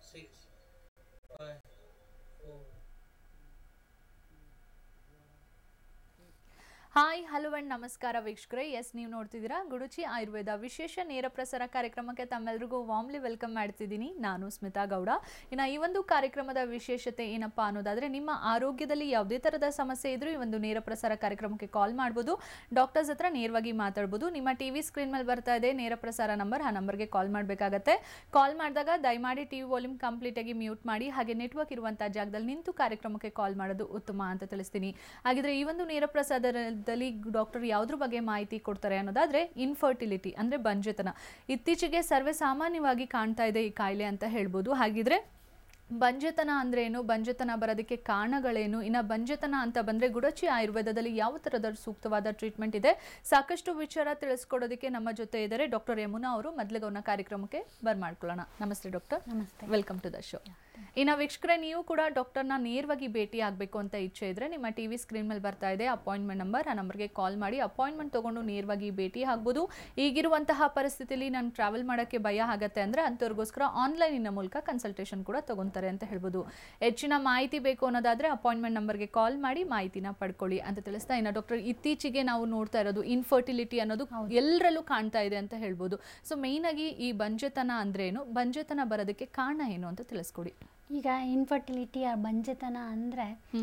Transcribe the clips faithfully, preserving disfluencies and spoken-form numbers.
six, five, four. Hi hello and ನಮಸ್ಕಾರ ವೀಕ್ಷಕರೇ. S, ನೀವು ನೋಡ್ತಿದ್ದೀರಾ ಗುಡುಚಿ ಆಯುರ್ವೇದ ವಿಶೇಷ ನೇರ ಪ್ರಸಾರ ಕಾರ್ಯಕ್ರಮಕ್ಕೆ ತಮ್ಮೆಲ್ಲರಿಗೂ ವಾಮ್ಲಿ ವೆಲ್ಕಮ್ ಮಾಡ್ತಿದ್ದೀನಿ. ನಾನು ಸ್ಮಿತಾ ಗೌಡ. ಇನ್ನು ಈ ಒಂದು ಕಾರ್ಯಕ್ರಮದ ವಿಶೇಷತೆ ಏನಪ್ಪಾ ಅನ್ನೋದಾದರೆ, ನಿಮ್ಮ ಆರೋಗ್ಯದಲ್ಲಿ ಯಾವುದೇ ಥರದ ಸಮಸ್ಯೆ ಇದ್ರೂ ಈ ಒಂದು ನೇರ ಪ್ರಸಾರ ಕಾರ್ಯಕ್ರಮಕ್ಕೆ ಕಾಲ್ ಮಾಡ್ಬೋದು. ಡಾಕ್ಟರ್ಸ್ ಹತ್ರ ನೇರವಾಗಿ ಮಾತಾಡ್ಬೋದು. ನಿಮ್ಮ ಟಿ ವಿ ಸ್ಕ್ರೀನ್ ಮೇಲೆ ಬರ್ತಾ ಇದೆ ನೇರ ಪ್ರಸಾರ ನಂಬರ್, ಆ ನಂಬರ್ಗೆ ಕಾಲ್ ಮಾಡಬೇಕಾಗತ್ತೆ. ಕಾಲ್ ಮಾಡಿದಾಗ ದಯಮಾಡಿ ಟಿ ವಿ ವಾಲ್ಯೂಮ್ ಕಂಪ್ಲೀಟಾಗಿ ಮ್ಯೂಟ್ ಮಾಡಿ, ಹಾಗೆ ನೆಟ್ವರ್ಕ್ ಇರುವಂಥ ಜಾಗದಲ್ಲಿ ನಿಂತು ಕಾರ್ಯಕ್ರಮಕ್ಕೆ ಕಾಲ್ ಮಾಡೋದು ಉತ್ತಮ ಅಂತ ತಿಳಿಸ್ತೀನಿ. ಹಾಗಿದ್ರೆ ಈ ಒಂದು ನೇರ ಪ್ರಸಾರ ಡಾಕ್ಟರ್ ಯಾವುದ್ರ ಬಗ್ಗೆ ಮಾಹಿತಿ ಕೊಡ್ತಾರೆ ಅನ್ನೋದಾದ್ರೆ, ಇನ್ಫರ್ಟಿಲಿಟಿ ಅಂದ್ರೆ ಬಂಜೆತನ ಇತ್ತೀಚೆಗೆ ಸರ್ವೇ ಸಾಮಾನ್ಯವಾಗಿ ಕಾಣ್ತಾ ಇದೆ ಈ ಕಾಯಿಲೆ ಅಂತ ಹೇಳ್ಬೋದು. ಹಾಗಿದ್ರೆ ಬಂಜೆತನ ಅಂದ್ರೆ ಏನು, ಬಂಜೆತನ ಬರೋದಕ್ಕೆ ಕಾರಣಗಳೇನು, ಇನ್ನು ಬಂಜೆತನ ಅಂತ ಬಂದರೆ ಗುಡಚಿ ಆಯುರ್ವೇದದಲ್ಲಿ ಯಾವ ಥರದ ಸೂಕ್ತವಾದ ಟ್ರೀಟ್ಮೆಂಟ್ ಇದೆ, ಸಾಕಷ್ಟು ವಿಚಾರ ತಿಳಿಸ್ಕೊಡೋದಕ್ಕೆ ನಮ್ಮ ಜೊತೆ ಇದ್ದಾರೆ ಡಾಕ್ಟರ್ ಯಮುನಾ ಅವರು. ಮೊದಲಿಗೆ ಅವ್ರನ್ನ ಕಾರ್ಯಕ್ರಮಕ್ಕೆ ಬರ್ಮಾಡ್ಕೊಳ್ಳೋಣ. ನಮಸ್ತೆ ಡಾಕ್ಟರ್. ನಮಸ್ತೆ. Welcome to the show. ಇನ್ನು ವೀಕ್ಷಕರೇ, ನೀವು ಕೂಡ ಡಾಕ್ಟರ್ನ ನೇರವಾಗಿ ಭೇಟಿ ಆಗಬೇಕು ಅಂತ ಇಚ್ಛೆ ಇದ್ರೆ ನಿಮ್ಮ ಟಿ ವಿ ಸ್ಕ್ರೀನ್ ಮೇಲೆ ಬರ್ತಾ ಇದೆ ಅಪಾಯಿಂಟ್ಮೆಂಟ್ ನಂಬರ್, ಆ ನಂಬರ್ಗೆ ಕಾಲ್ ಮಾಡಿ ಅಪಾಯಿಂಟ್ಮೆಂಟ್ ತೊಗೊಂಡು ನೇರವಾಗಿ ಭೇಟಿ ಆಗ್ಬೋದು. ಈಗಿರುವಂತಹ ಪರಿಸ್ಥಿತಿಯಲ್ಲಿ ನಾನು ಟ್ರಾವೆಲ್ ಮಾಡೋಕ್ಕೆ ಭಯ ಆಗುತ್ತೆ ಅಂದರೆ ಅಂಥವ್ರಿಗೋಸ್ಕರ ಆನ್ಲೈನಿನ ಮೂಲಕ ಕನ್ಸಲ್ಟೇಷನ್ ಕೂಡ ತೊಗೊತಾರೆ ಅಂತ ಹೇಳ್ಬೋದು. ಹೆಚ್ಚಿನ ಮಾಹಿತಿ ಬೇಕು ಅನ್ನೋದಾದರೆ ಅಪಾಯಿಂಟ್ಮೆಂಟ್ ನಂಬರ್ಗೆ ಕಾಲ್ ಮಾಡಿ ಮಾಹಿತಿನ ಪಡ್ಕೊಳ್ಳಿ ಅಂತ ತಿಳಿಸ್ತಾ, ಇನ್ನು ಡಾಕ್ಟರ್ ಇತ್ತೀಚೆಗೆ ನಾವು ನೋಡ್ತಾ ಇರೋದು ಇನ್ಫರ್ಟಿಲಿಟಿ ಅನ್ನೋದು ಎಲ್ಲರಲ್ಲೂ ಕಾಣ್ತಾ ಇದೆ ಅಂತ ಹೇಳ್ಬೋದು. ಸೊ ಮೇಯ್ನಾಗಿ ಈ ಬಂಜೆತನ ಅಂದ್ರೆ ಏನು, ಬಂಜೆತನ ಬರೋದಕ್ಕೆ ಕಾರಣ ಏನು ಅಂತ ತಿಳಿಸ್ಕೊಡಿ. ಈಗ ಇನ್ಫರ್ಟಿಲಿಟಿ ಆ ಬಂಜೆತನ ಅಂದರೆ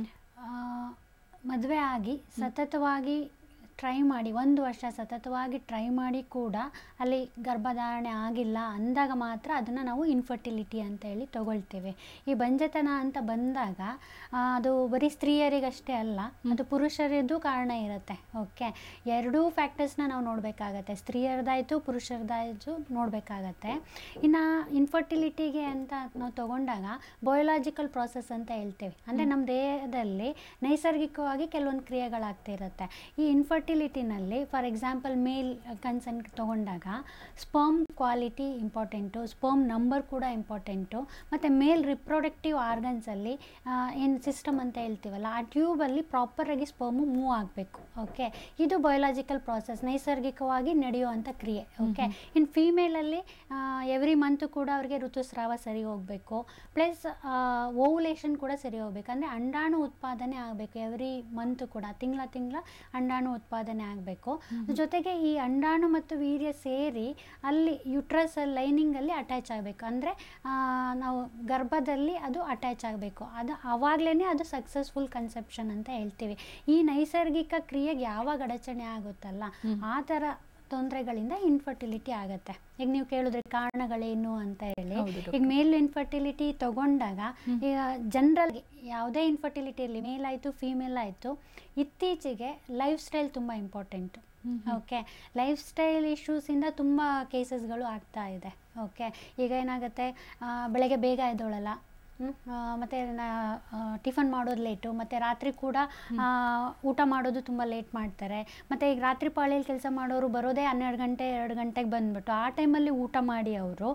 ಮದುವೆ ಆಗಿ ಸತತವಾಗಿ ಟ್ರೈ ಮಾಡಿ ಒಂದು ವರ್ಷ ಸತತವಾಗಿ ಟ್ರೈ ಮಾಡಿ ಕೂಡ ಅಲ್ಲಿ ಗರ್ಭಧಾರಣೆ ಆಗಿಲ್ಲ ಅಂದಾಗ ಮಾತ್ರ ಅದನ್ನು ನಾವು ಇನ್ಫರ್ಟಿಲಿಟಿ ಅಂತ ಹೇಳಿ ತಗೊಳ್ತೇವೆ. ಈ ಬಂಜೆತನ ಅಂತ ಬಂದಾಗ ಅದು ಬರೀ ಸ್ತ್ರೀಯರಿಗಷ್ಟೇ ಅಲ್ಲ, ಅದು ಪುರುಷರದ್ದು ಕಾರಣ ಇರುತ್ತೆ. ಓಕೆ, ಎರಡೂ ಫ್ಯಾಕ್ಟರ್ಸ್ನ ನಾವು ನೋಡಬೇಕಾಗತ್ತೆ, ಸ್ತ್ರೀಯರದಾಯಿತು ಪುರುಷರದಾಯಿತು ನೋಡಬೇಕಾಗತ್ತೆ. ಇನ್ನು ಇನ್ಫರ್ಟಿಲಿಟಿಗೆ ಅಂತ ನಾವು ತಗೊಂಡಾಗ ಬಯೋಲಾಜಿಕಲ್ ಪ್ರಾಸೆಸ್ ಅಂತ ಹೇಳ್ತೇವೆ. ಅಂದರೆ ನಮ್ಮ ದೇಹದಲ್ಲಿ ನೈಸರ್ಗಿಕವಾಗಿ ಕೆಲವೊಂದು ಕ್ರಿಯೆಗಳಾಗ್ತಿರುತ್ತೆ. ಈ ಇನ್ಫರ್ಟಿ ಫರ್ಟಿಲಿಟಿನಲ್ಲಿ ಫಾರ್ ಎಕ್ಸಾಂಪಲ್ ಮೇಲ್ ಕನ್ಸರ್ನ್ ತಗೊಂಡಾಗ sperm quality important, sperm number ಕೂಡ ಇಂಪಾರ್ಟೆಂಟು, ಮತ್ತು ಮೇಲ್ ರಿಪ್ರೊಡಕ್ಟಿವ್ ಆರ್ಗನ್ಸಲ್ಲಿ ಏನು ಸಿಸ್ಟಮ್ ಅಂತ ಹೇಳ್ತೀವಲ್ಲ ಆ ಟ್ಯೂಬಲ್ಲಿ ಪ್ರಾಪರಾಗಿ ಸ್ಪರ್ಮು ಮೂವ್ ಆಗಬೇಕು. ಓಕೆ, ಇದು ಬಯೋಲಾಜಿಕಲ್ ಪ್ರಾಸೆಸ್, ನೈಸರ್ಗಿಕವಾಗಿ ನಡೆಯುವಂಥ ಕ್ರಿಯೆ. ಓಕೆ, ಇನ್ನು ಫೀಮೇಲಲ್ಲಿ ಎವ್ರಿ ಮಂತು ಕೂಡ ಅವ್ರಿಗೆ ಋತುಸ್ರಾವ ಸರಿ ಹೋಗಬೇಕು, ಪ್ಲಸ್ ಓವುಲೇಷನ್ ಕೂಡ ಸರಿ ಹೋಗ್ಬೇಕು. ಅಂದರೆ ಅಂಡಾಣು ಉತ್ಪಾದನೆ ಆಗಬೇಕು ಎವ್ರಿ ಮಂತು ಕೂಡ, ತಿಂಗಳ ತಿಂಗಳ ಅಂಡಾಣು ಉತ್ಪಾದನೆ ಆಗಬೇಕು. ಜೊತೆಗೆ ಈ ಅಂಡಾಣು ಮತ್ತು ವೀರ್ಯ ಸೇರಿ ಅಲ್ಲಿ ಯುಟ್ರಸ್ ಲೈನಿಂಗಲ್ಲಿ ಅಟ್ಯಾಚ್ ಆಗಬೇಕು. ಅಂದರೆ ನಾವು ಗರ್ಭದಲ್ಲಿ ಅದು ಅಟ್ಯಾಚ್ ಆಗಬೇಕು. ಅದು ಆವಾಗಲೇ ಅದು ಸಕ್ಸಸ್ಫುಲ್ ಕನ್ಸೆಪ್ಷನ್ ಅಂತ ಹೇಳ್ತೀವಿ. ಈ ನೈಸರ್ಗಿಕ ಕ್ರಿಯೆಗೆ ಯಾವಾಗ ಅಡಚಣೆ ಆಗುತ್ತಲ್ಲ ಆ ಥರ ತೊಂದರೆಗಳಿಂದ ಇನ್ಫರ್ಟಿಲಿಟಿ ಆಗುತ್ತೆ. ಈಗ ನೀವು ಕೇಳಿದ್ರೆ ಕಾರಣಗಳೇನು ಅಂತ ಹೇಳಿ, ಈಗ ಮೇಲ್ ಇನ್ಫರ್ಟಿಲಿಟಿ ತಗೊಂಡಾಗ ಈಗ ಜನರಲ್ ಯಾವುದೇ ಇನ್ಫರ್ಟಿಲಿಟಿ ಇರಲಿ, ಮೇಲ್ ಆಯಿತು ಫೀಮೇಲ್ ಆಯಿತು, ಇತ್ತೀಚೆಗೆ ಲೈಫ್ ಸ್ಟೈಲ್ ತುಂಬ ಇಂಪಾರ್ಟೆಂಟು. ಓಕೆ, ಲೈಫ್ ಸ್ಟೈಲ್ ಇಶ್ಯೂಸಿಂದ ತುಂಬ ಕೇಸಸ್ಗಳು ಆಗ್ತಾ ಇದೆ. ಓಕೆ, ಈಗ ಏನಾಗುತ್ತೆ, ಬೆಳಗ್ಗೆ ಬೇಗ ಎದ್ದೋಳಲ್ಲ, ಮತ್ತು ಟಿಫನ್ ಮಾಡೋದು ಲೇಟು, ಮತ್ತು ರಾತ್ರಿ ಕೂಡ ಊಟ ಮಾಡೋದು ತುಂಬ ಲೇಟ್ ಮಾಡ್ತಾರೆ. ಮತ್ತು ಈಗ ರಾತ್ರಿ ಪಾಳಿಯಲ್ಲಿ ಕೆಲಸ ಮಾಡೋರು ಬರೋದೇ ಹನ್ನೆರಡು ಗಂಟೆ ಎರಡು ಗಂಟೆಗೆ ಬಂದುಬಿಟ್ಟು ಆ ಟೈಮಲ್ಲಿ ಊಟ ಮಾಡಿ ಅವರು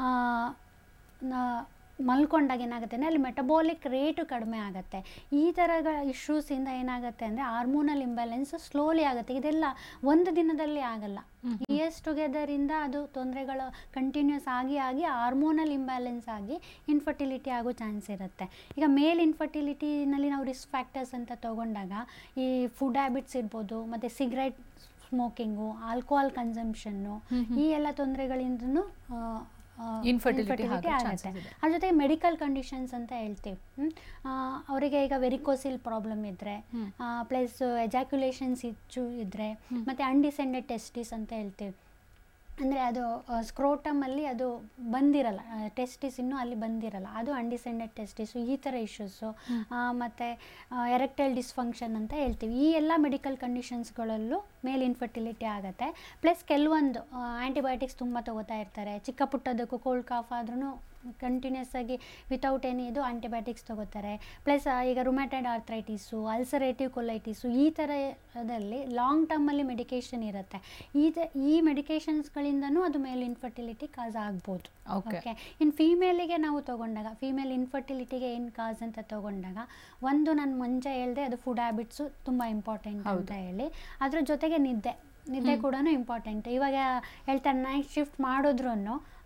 ಮಲ್ಕೊಂಡಾಗ ಏನಾಗುತ್ತೆ ಅಂದರೆ ಅಲ್ಲಿ ಮೆಟಬಾಲಿಕ್ ರೇಟು ಕಡಿಮೆ ಆಗುತ್ತೆ. ಈ ಥರಗಳ ಇಶ್ಯೂಸಿಂದ ಏನಾಗುತ್ತೆ ಅಂದರೆ ಹಾರ್ಮೋನಲ್ ಇಂಬ್ಯಾಲೆನ್ಸ್ ಸ್ಲೋಲಿ ಆಗುತ್ತೆ. ಇದೆಲ್ಲ ಒಂದು ದಿನದಲ್ಲಿ ಆಗಲ್ಲ, ಇಯರ್ಸ್ ಟುಗೆದರಿಂದ ಅದು ತೊಂದರೆಗಳು ಕಂಟಿನ್ಯೂಸ್ ಆಗಿ ಆಗಿ ಹಾರ್ಮೋನಲ್ ಇಂಬ್ಯಾಲೆನ್ಸ್ ಆಗಿ ಇನ್ಫರ್ಟಿಲಿಟಿ ಆಗೋ ಚಾನ್ಸ್ ಇರುತ್ತೆ. ಈಗ ಮೇಲ್ ಇನ್ಫರ್ಟಿಲಿಟಿನಲ್ಲಿ ನಾವು ರಿಸ್ಕ್ ಫ್ಯಾಕ್ಟರ್ಸ್ ಅಂತ ತಗೊಂಡಾಗ ಈ ಫುಡ್ ಹ್ಯಾಬಿಟ್ಸ್ ಇರ್ಬೋದು, ಮತ್ತು ಸಿಗರೇಟ್ ಸ್ಮೋಕಿಂಗು, ಆಲ್ಕೋಹಾಲ್ ಕನ್ಸಂಪ್ಷನ್ನು, ಈ ಎಲ್ಲ ತೊಂದರೆಗಳಿಂದನೂ ಇನ್ಫರ್ಟಿಲಿಟಿ ಆಗುತ್ತೆ. ಅದ್ರ ಜೊತೆಗೆ ಮೆಡಿಕಲ್ ಕಂಡೀಷನ್ಸ್ ಅಂತ ಹೇಳ್ತೀವಿ. ಅವರಿಗೆ ಈಗ ವೆರಿಕೋಸಿಲ್ ಪ್ರಾಬ್ಲಮ್ ಇದ್ದರೆ, ಪ್ಲಸ್ ಎಜಾಕ್ಯುಲೇಷನ್ಸ್ ಇಚ್ಚು ಇದ್ದರೆ, ಮತ್ತು ಅನ್ಡಿಸೆಂಡೆಡ್ ಟೆಸ್ಟಿಸ್ ಅಂತ ಹೇಳ್ತೀವಿ. ಅಂದರೆ ಅದು ಸ್ಕ್ರೋಟಮಲ್ಲಿ ಅದು ಬಂದಿರಲ್ಲ, ಟೆಸ್ಟಿಸ್ ಇನ್ನೂ ಅಲ್ಲಿ ಬಂದಿರಲ್ಲ, ಅದು ಅನ್ಡಿಸೆಂಡೆಡ್ ಟೆಸ್ಟಿಸು, ಈ ಥರ ಇಶ್ಯೂಸು, ಮತ್ತು ಎರೆಕ್ಟೈಲ್ ಡಿಸ್ಫಂಕ್ಷನ್ ಅಂತ ಹೇಳ್ತೀವಿ. ಈ ಎಲ್ಲ ಮೆಡಿಕಲ್ ಕಂಡೀಷನ್ಸ್ಗಳಲ್ಲೂ ಮೇಲ್ ಇನ್ಫರ್ಟಿಲಿಟಿ ಆಗುತ್ತೆ. ಪ್ಲಸ್ ಕೆಲವೊಂದು ಆ್ಯಂಟಿಬಯೋಟಿಕ್ಸ್ ತುಂಬ ತಗೋತಾ ಇರ್ತಾರೆ, ಚಿಕ್ಕ ಪುಟ್ಟದಕ್ಕೂ ಕೋಲ್ಡ್ ಕಾಫ್ ಆದ್ರೂ ಕಂಟಿನ್ಯೂಸ್ ಆಗಿ ವಿತೌಟ್ ಎನಿ ಇದು ಆಂಟಿಬಯೋಟಿಕ್ಸ್ ತೊಗೋತಾರೆ. ಪ್ಲಸ್ ಈಗ ರುಮ್ಯಾಟೈಡ್ ಆರ್ಥ್ರೈಟಿಸು, ಅಲ್ಸರೇಟಿವ್ ಕೊಲೈಟಿಸು, ಈ ಥರದಲ್ಲಿ ಲಾಂಗ್ ಟರ್ಮಲ್ಲಿ ಮೆಡಿಕೇಷನ್ ಇರುತ್ತೆ. ಈ ಈ ಮೆಡಿಕೇಷನ್ಸ್ಗಳಿಂದನೂ ಅದು ಮೇಲ್ ಇನ್ಫರ್ಟಿಲಿಟಿ ಕಾಸ್ ಆಗ್ಬೋದು. ಓಕೆ, ಇನ್ನು ಫೀಮೇಲಿಗೆ ನಾವು ತೊಗೊಂಡಾಗ, ಫೀಮೇಲ್ ಇನ್ಫರ್ಟಿಲಿಟಿಗೆ ಏನು ಕಾಸ್ ಅಂತ ತೊಗೊಂಡಾಗ, ಒಂದು ನಾನು ಮುಂಚೆ ಹೇಳಿದೆ ಅದು ಫುಡ್ ಹ್ಯಾಬಿಟ್ಸು ತುಂಬ ಇಂಪಾರ್ಟೆಂಟ್ ಅಂತ ಹೇಳಿ, ಅದ್ರ ಜೊತೆಗೆ ನಿದ್ದೆ ನಿದ್ದೆ ಕೂಡ ಇಂಪಾರ್ಟೆಂಟ್. ಇವಾಗ ಹೇಳ್ತಾರೆ ನೈಟ್ ಶಿಫ್ಟ್ ಮಾಡಿದ್ರೂ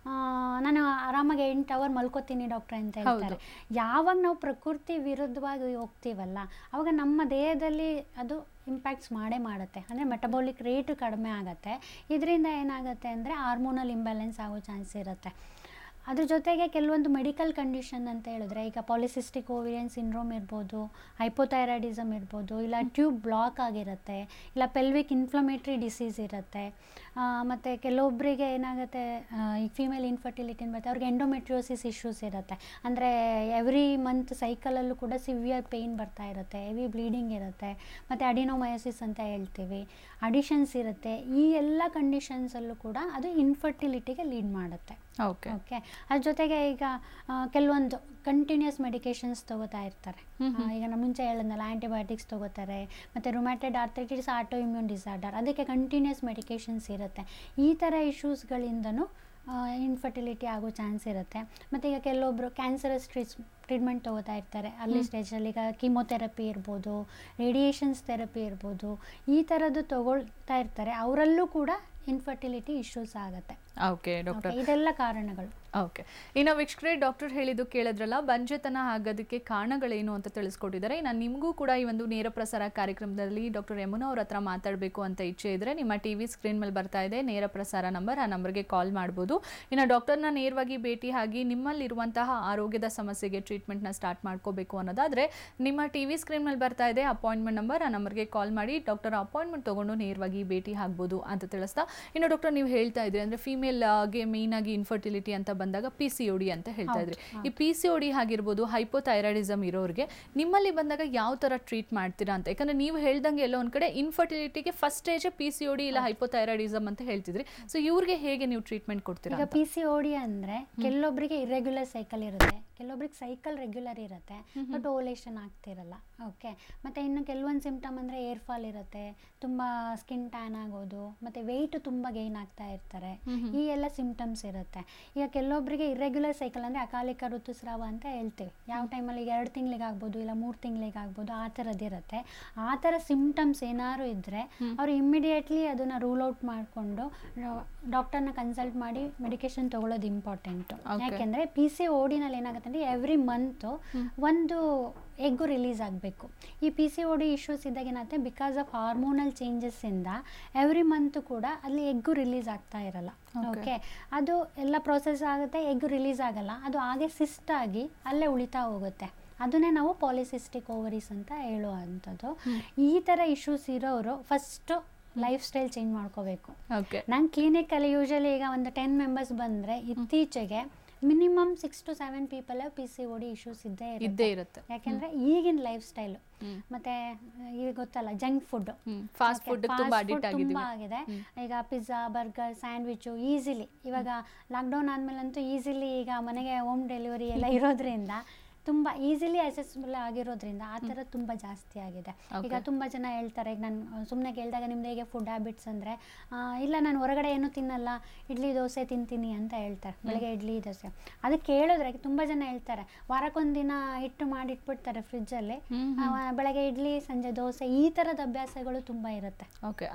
ನಾನು ಆರಾಮಾಗಿ ಎಂಟು ಅವರ್ ಮಲ್ಕೋತೀನಿ ಡಾಕ್ಟ್ರೆ ಅಂತ ಹೇಳ್ತಾರೆ. ಯಾವಾಗ ನಾವು ಪ್ರಕೃತಿ ವಿರುದ್ಧವಾಗಿ ಹೋಗ್ತೀವಲ್ಲ ಆವಾಗ ನಮ್ಮ ದೇಹದಲ್ಲಿ ಅದು ಇಂಪ್ಯಾಕ್ಟ್ಸ್ ಮಾಡೇ ಮಾಡುತ್ತೆ. ಅಂದರೆ ಮೆಟಬಾಲಿಕ್ ರೇಟು ಕಡಿಮೆ ಆಗುತ್ತೆ. ಇದರಿಂದ ಏನಾಗುತ್ತೆ ಅಂದರೆ ಹಾರ್ಮೋನಲ್ ಇಂಬ್ಯಾಲೆನ್ಸ್ ಆಗೋ ಚಾನ್ಸ್ ಇರುತ್ತೆ. ಅದ್ರ ಜೊತೆಗೆ ಕೆಲವೊಂದು ಮೆಡಿಕಲ್ ಕಂಡೀಷನ್ ಅಂತ ಹೇಳಿದ್ರೆ ಈಗ ಪಾಲಿಸಿಸ್ಟಿಕ್ ಓವೇರಿಯನ್ ಸಿಂಡ್ರೋಮ್ ಇರ್ಬೋದು, ಹೈಪೋಥೈರಾಯ್ಡಿಸಮ್ ಇರ್ಬೋದು, ಇಲ್ಲ ಟ್ಯೂಬ್ ಬ್ಲಾಕ್ ಆಗಿರುತ್ತೆ, ಇಲ್ಲ ಪೆಲ್ವಿಕ್ ಇನ್ಫ್ಲಮೇಟ್ರಿ ಡಿಸೀಸ್ ಇರುತ್ತೆ. ಮತ್ತು ಕೆಲವೊಬ್ಬರಿಗೆ ಏನಾಗುತ್ತೆ, ಈ ಫೀಮೇಲ್ ಇನ್ಫರ್ಟಿಲಿಟಿ ಬರುತ್ತೆ, ಅವ್ರಿಗೆ ಎಂಡೋಮೆಟ್ರಿಯೋಸಿಸ್ ಇಶ್ಯೂಸ್ ಇರುತ್ತೆ. ಅಂದರೆ ಎವ್ರಿ ಮಂತ್ ಸೈಕಲಲ್ಲೂ ಕೂಡ ಸಿವಿಯರ್ ಪೇಯ್ನ್ ಬರ್ತಾ ಇರುತ್ತೆ, ಹೆವಿ ಬ್ಲೀಡಿಂಗ್ ಇರುತ್ತೆ, ಮತ್ತು ಅಡಿನೋಮಯೋಸಿಸ್ ಅಂತ ಹೇಳ್ತೀವಿ, ಅಡಿಷನ್ಸ್ ಇರುತ್ತೆ. ಈ ಎಲ್ಲ ಕಂಡೀಷನ್ಸಲ್ಲೂ ಕೂಡ ಅದು ಇನ್ಫರ್ಟಿಲಿಟಿಗೆ ಲೀಡ್ ಮಾಡುತ್ತೆ. ಓಕೆ ಓಕೆ ಅದ್ರ ಜೊತೆಗೆ ಈಗ ಕೆಲವೊಂದು ಕಂಟಿನ್ಯೂಸ್ ಮೆಡಿಕೇಷನ್ಸ್ ತೊಗೋತಾ ಇರ್ತಾರೆ. ಈಗ ನಮ್ಮ ಮುಂಚೆ ಹೇಳಿದ್ನಲ್ಲ ಆ್ಯಂಟಿಬಯೋಟಿಕ್ಸ್ ತೊಗೋತಾರೆ, ಮತ್ತು rheumatoid arthritis, auto immune disorder, ಅದಕ್ಕೆ ಕಂಟಿನ್ಯೂಸ್ ಮೆಡಿಕೇಷನ್ಸ್ ಇರುತ್ತೆ. ಈ ಥರ ಇಶ್ಯೂಸ್ಗಳಿಂದನೂ ಇನ್ಫರ್ಟಿಲಿಟಿ ಆಗೋ ಚಾನ್ಸ್ ಇರುತ್ತೆ. ಮತ್ತು ಈಗ ಕೆಲವೊಬ್ಬರು ಕ್ಯಾನ್ಸರಸ್ ಟ್ರೀಟ್ಸ್ ಟ್ರೀಟ್ಮೆಂಟ್ ತೊಗೋತಾ ಇರ್ತಾರೆ ಅರ್ಲಿ ಸ್ಟೇಜಲ್ಲಿ. ಈಗ ಕೀಮೋಥೆರಪಿ ಇರ್ಬೋದು, ರೇಡಿಯೇಷನ್ಸ್ ಥೆರಪಿ ಇರ್ಬೋದು, ಈ ಥರದ್ದು ತೊಗೊಳ್ತಾ ಇರ್ತಾರೆ. ಅವರಲ್ಲೂ ಕೂಡ ಇನ್ಫರ್ಟಿಲಿಟಿ ಇಶ್ಯೂಸ್ ಆಗುತ್ತೆ. ಓಕೆ ಡಾಕ್ಟರ್, ಇದೆಲ್ಲ ಕಾರಣಗಳು. ಓಕೆ, ಇನ್ನು ವೀಕ್ಷಕರೇ ಡಾಕ್ಟರ್ ಹೇಳಿದ್ದು ಕೇಳಿದ್ರಲ್ಲ, ಬಂಜೆತನ ಆಗೋದಕ್ಕೆ ಕಾರಣಗಳೇನು ಅಂತ ತಿಳಿಸ್ಕೊಟ್ಟಿದ್ದಾರೆ. ನಾನು ನಿಮಗೂ ಕೂಡ ಈ ಒಂದು ನೇರ ಪ್ರಸಾರ ಕಾರ್ಯಕ್ರಮದಲ್ಲಿ ಡಾಕ್ಟರ್ ಯಮುನಾ ಅವ್ರ ಹತ್ರ ಮಾತಾಡಬೇಕು ಅಂತ ಇಚ್ಛೆ ಇದ್ದರೆ ನಿಮ್ಮ ಟಿ ವಿ ಸ್ಕ್ರೀನ್ ಮೇಲೆ ಬರ್ತಾ ಇದೆ ನೇರ ಪ್ರಸಾರ ನಂಬರ್, ಆ ನಂಬರ್ಗೆ ಕಾಲ್ ಮಾಡ್ಬೋದು. ಇನ್ನು ಡಾಕ್ಟರ್ನ ನೇರವಾಗಿ ಭೇಟಿ ಆಗಿ ನಿಮ್ಮಲ್ಲಿರುವಂತಹ ಆರೋಗ್ಯದ ಸಮಸ್ಯೆಗೆ ಟ್ರೀಟ್ಮೆಂಟ್ನ ಸ್ಟಾರ್ಟ್ ಮಾಡ್ಕೋಬೇಕು ಅನ್ನೋದಾದರೆ ನಿಮ್ಮ ಟಿ ವಿ ಸ್ಕ್ರೀನ್ ಮೇಲೆ ಬರ್ತಾ ಇದೆ ಅಪಾಯಿಂಟ್ಮೆಂಟ್ ನಂಬರ್, ಆ ನಂಬರ್ಗೆ ಕಾಲ್ ಮಾಡಿ ಡಾಕ್ಟರ್ ಅಪಾಯಿಂಟ್ಮೆಂಟ್ ತೊಗೊಂಡು ನೇರವಾಗಿ ಭೇಟಿ ಆಗ್ಬೋದು ಅಂತ ತಿಳಿಸ್ತಾ, ಇನ್ನು ಡಾಕ್ಟರ್ ನೀವು ಹೇಳ್ತಾ ಇದ್ರಿ ಅಂದರೆ ಫೀಮೇಲ್ಗೆ ಮೇಯ್ನಾಗಿ ಇನ್ಫರ್ಟಿಲಿಟಿ ಅಂತ ಬಂದಾಗ ಪಿ ಸಿ ಒ ಡಿ ಅಂತ ಹೇಳ್ತಾ ಇದ್ರಿ. ಈ ಪಿ ಸಿ ಒ ಡಿ ಆಗಿರ್ಬೋದು, ಹೈಪೋಥೈರಾಯ್ಡಿಸಮ್ ಇರೋರಿಗೆ ನಿಮ್ಮಲ್ಲಿ ಬಂದಾಗ ಯಾವ ಥರ ಟ್ರೀಟ್ ಮಾಡ್ತೀರಾ ಅಂತ? ಯಾಕಂದರೆ ನೀವು ಹೇಳ್ದಂಗೆ ಎಲ್ಲೋ ಒಂದು ಕಡೆ ಇನ್ಫರ್ಟಿಲಿಟಿಗೆ first stage P C O D ಇಲ್ಲ ಹೈಪೋಥೈರಾಯ್ಡಿಸಮ್ ಅಂತ ಹೇಳ್ತಿದ್ರಿ. ಸೊ ಇವ್ರಿಗೆ ಹೇಗೆ ನೀವು ಟ್ರೀಟ್ಮೆಂಟ್ ಕೊಡ್ತೀರಾ? ಈಗ ಪಿ ಸಿ ಒ ಡಿ ಅಂದರೆ ಕೆಲವೊಬ್ಬರಿಗೆ ಇರೆಗ್ಯುಲರ್ ಸೈಕಲ್ ಇರುತ್ತೆ, ಕೆಲವೊಬ್ರಿಗೆ ಸೈಕಲ್ ರೆಗ್ಯುಲರ್ ಇರುತ್ತೆ, ಬಟ್ ಓಲೇಷನ್ ಆಗ್ತಿರಲ್ಲ. ಓಕೆ, ಮತ್ತು ಇನ್ನು ಕೆಲವೊಂದು ಸಿಂಪ್ಟಮ್ ಅಂದರೆ ಏರ್ ಫಾಲ್ ಇರುತ್ತೆ, ತುಂಬ ಸ್ಕಿನ್ ಟ್ಯಾನ್ ಆಗೋದು, ಮತ್ತು ವೆಯ್ಟ್ ತುಂಬ ಗೈನ್ ಆಗ್ತಾ ಇರ್ತಾರೆ, ಈ ಎಲ್ಲ ಸಿಂಪ್ಟಮ್ಸ್ ಇರುತ್ತೆ. ಈಗ ಕೆಲವೊಬ್ಬರಿಗೆ ಇರೆಗ್ಯುಲರ್ ಸೈಕಲ್ ಅಂದರೆ ಅಕಾಲಿಕ ಋತುಸ್ರಾವ ಅಂತ ಹೇಳ್ತೀವಿ. ಯಾವ ಟೈಮಲ್ಲಿ ಈಗ ಎರಡು ತಿಂಗಳಿಗೆ ಆಗ್ಬೋದು, ಇಲ್ಲ ಮೂರು ತಿಂಗಳಿಗೆ ಆಗ್ಬೋದು, ಆ ಥರದ್ದು ಇರುತ್ತೆ. ಆ ಥರ ಸಿಂಪ್ಟಮ್ಸ್ ಏನಾದ್ರು ಇದ್ದರೆ ಅವರು ಇಮ್ಮಿಡಿಯೇಟ್ಲಿ ಅದನ್ನು ರೂಲ್ ಔಟ್ ಮಾಡಿಕೊಂಡು ಡಾಕ್ಟರ್ನ ಕನ್ಸಲ್ಟ್ ಮಾಡಿ ಮೆಡಿಕೇಶನ್ ತೊಗೊಳ್ಳೋದು ಇಂಪಾರ್ಟೆಂಟು. ಯಾಕೆಂದರೆ ಪಿ ಸಿ ಒ ಡಿನಲ್ಲಿ ಏನಾಗುತ್ತೆ ಅಂದರೆ ಎವ್ರಿ ಮಂತು ಒಂದು ಎಗ್ಗು ರಿಲೀಸ್ ಆಗಬೇಕು. ಈ P C O D issues ಇದ್ದಾಗ ಏನಾಗುತ್ತೆ, ಬಿಕಾಸ್ ಆಫ್ ಹಾರ್ಮೋನಲ್ ಚೇಂಜಸ್ಸಿಂದ ಎವ್ರಿ ಮಂತು ಕೂಡ ಅಲ್ಲಿ ಎಗ್ಗು ರಿಲೀಸ್ ಆಗ್ತಾ ಇರಲ್ಲ. ಓಕೆ, ಅದು ಎಲ್ಲ ಪ್ರೋಸೆಸ್ ಆಗುತ್ತೆ, ಎಗ್ಗು ರಿಲೀಸ್ ಆಗಲ್ಲ, ಅದು ಹಾಗೆ ಸಿಸ್ಟ್ ಆಗಿ ಅಲ್ಲೇ ಉಳಿತಾ ಹೋಗುತ್ತೆ. ಅದನ್ನೇ ನಾವು ಪಾಲಿಸಿಸ್ಟಿಕ್ ಓವರೀಸ್ ಅಂತ ಹೇಳುವಂಥದ್ದು. ಈ ಥರ ಇಶ್ಯೂಸ್ ಇರೋರು ಫಸ್ಟು ಲೈಫ್ ಸ್ಟೈಲ್ ಚೇಂಜ್ ಮಾಡ್ಕೋಬೇಕು. ಓಕೆ, ನನ್ನ ಕ್ಲಿನಿಕಲ್ಲಿ ಯೂಶಲಿ ಈಗ ಒಂದು ಟೆನ್ ಮೆಂಬರ್ಸ್ ಬಂದರೆ ಇತ್ತೀಚೆಗೆ minimum six to seven people P C O D issues ಇದ್ದೇ ಇದ್ದೇ ಇರುತ್ತೆ. ಯಾಕೆಂದರೆ ಈಗಿನ ಲೈಫ್ ಸ್ಟೈಲು ಮತ್ತೆ ಈಗ ಗೊತ್ತಲ್ಲ ಜಂಕ್ ಫುಡ್, ಫಾಸ್ಟ್ ಫುಡ್ ತುಂಬಾ ಆಗಿದೆ. ಈಗ ಪಿಜ್ಜಾ, ಬರ್ಗರ್, ಸ್ಯಾಂಡ್ವಿಚು ಈಸಿಲಿ ಇವಾಗ ಲಾಕ್ಡೌನ್ ಆದಮೇಲಂತೂ ಈಸಿಲಿ ಈಗ ಮನೆಗೆ ಹೋಮ್ ಡೆಲಿವರಿ ಎಲ್ಲ ಇರೋದ್ರಿಂದ ತುಂಬ ಈಸಿಲಿ ಅಸೆಸಿಬಲ್ ಆಗಿರೋದ್ರಿಂದ ಆ ಥರ ತುಂಬ ಜಾಸ್ತಿ ಆಗಿದೆ. ಈಗ ತುಂಬ ಜನ ಹೇಳ್ತಾರೆ, ಈಗ ನಾನು ಸುಮ್ಮನೆ ಕೇಳಿದಾಗ ನಿಮ್ದು ಹೇಗೆ ಫುಡ್ ಹ್ಯಾಬಿಟ್ಸ್ ಅಂದರೆ, ಇಲ್ಲ ನಾನು ಹೊರಗಡೆ ಏನೂ ತಿನ್ನಲ್ಲ, ಇಡ್ಲಿ ದೋಸೆ ತಿಂತೀನಿ ಅಂತ ಹೇಳ್ತಾರೆ. ಬೆಳಗ್ಗೆ ಇಡ್ಲಿ ದೋಸೆ ಅದಕ್ಕೆ ಕೇಳಿದ್ರೆ ತುಂಬ ಜನ ಹೇಳ್ತಾರೆ ವಾರಕ್ಕೊಂದಿನ ಹಿಟ್ಟು ಮಾಡಿಟ್ಬಿಡ್ತಾರೆ ಫ್ರಿಜ್ಜಲ್ಲಿ, ಬೆಳಗ್ಗೆ ಇಡ್ಲಿ ಸಂಜೆ ದೋಸೆ, ಈ ಥರದ ಅಭ್ಯಾಸಗಳು ತುಂಬ ಇರುತ್ತೆ.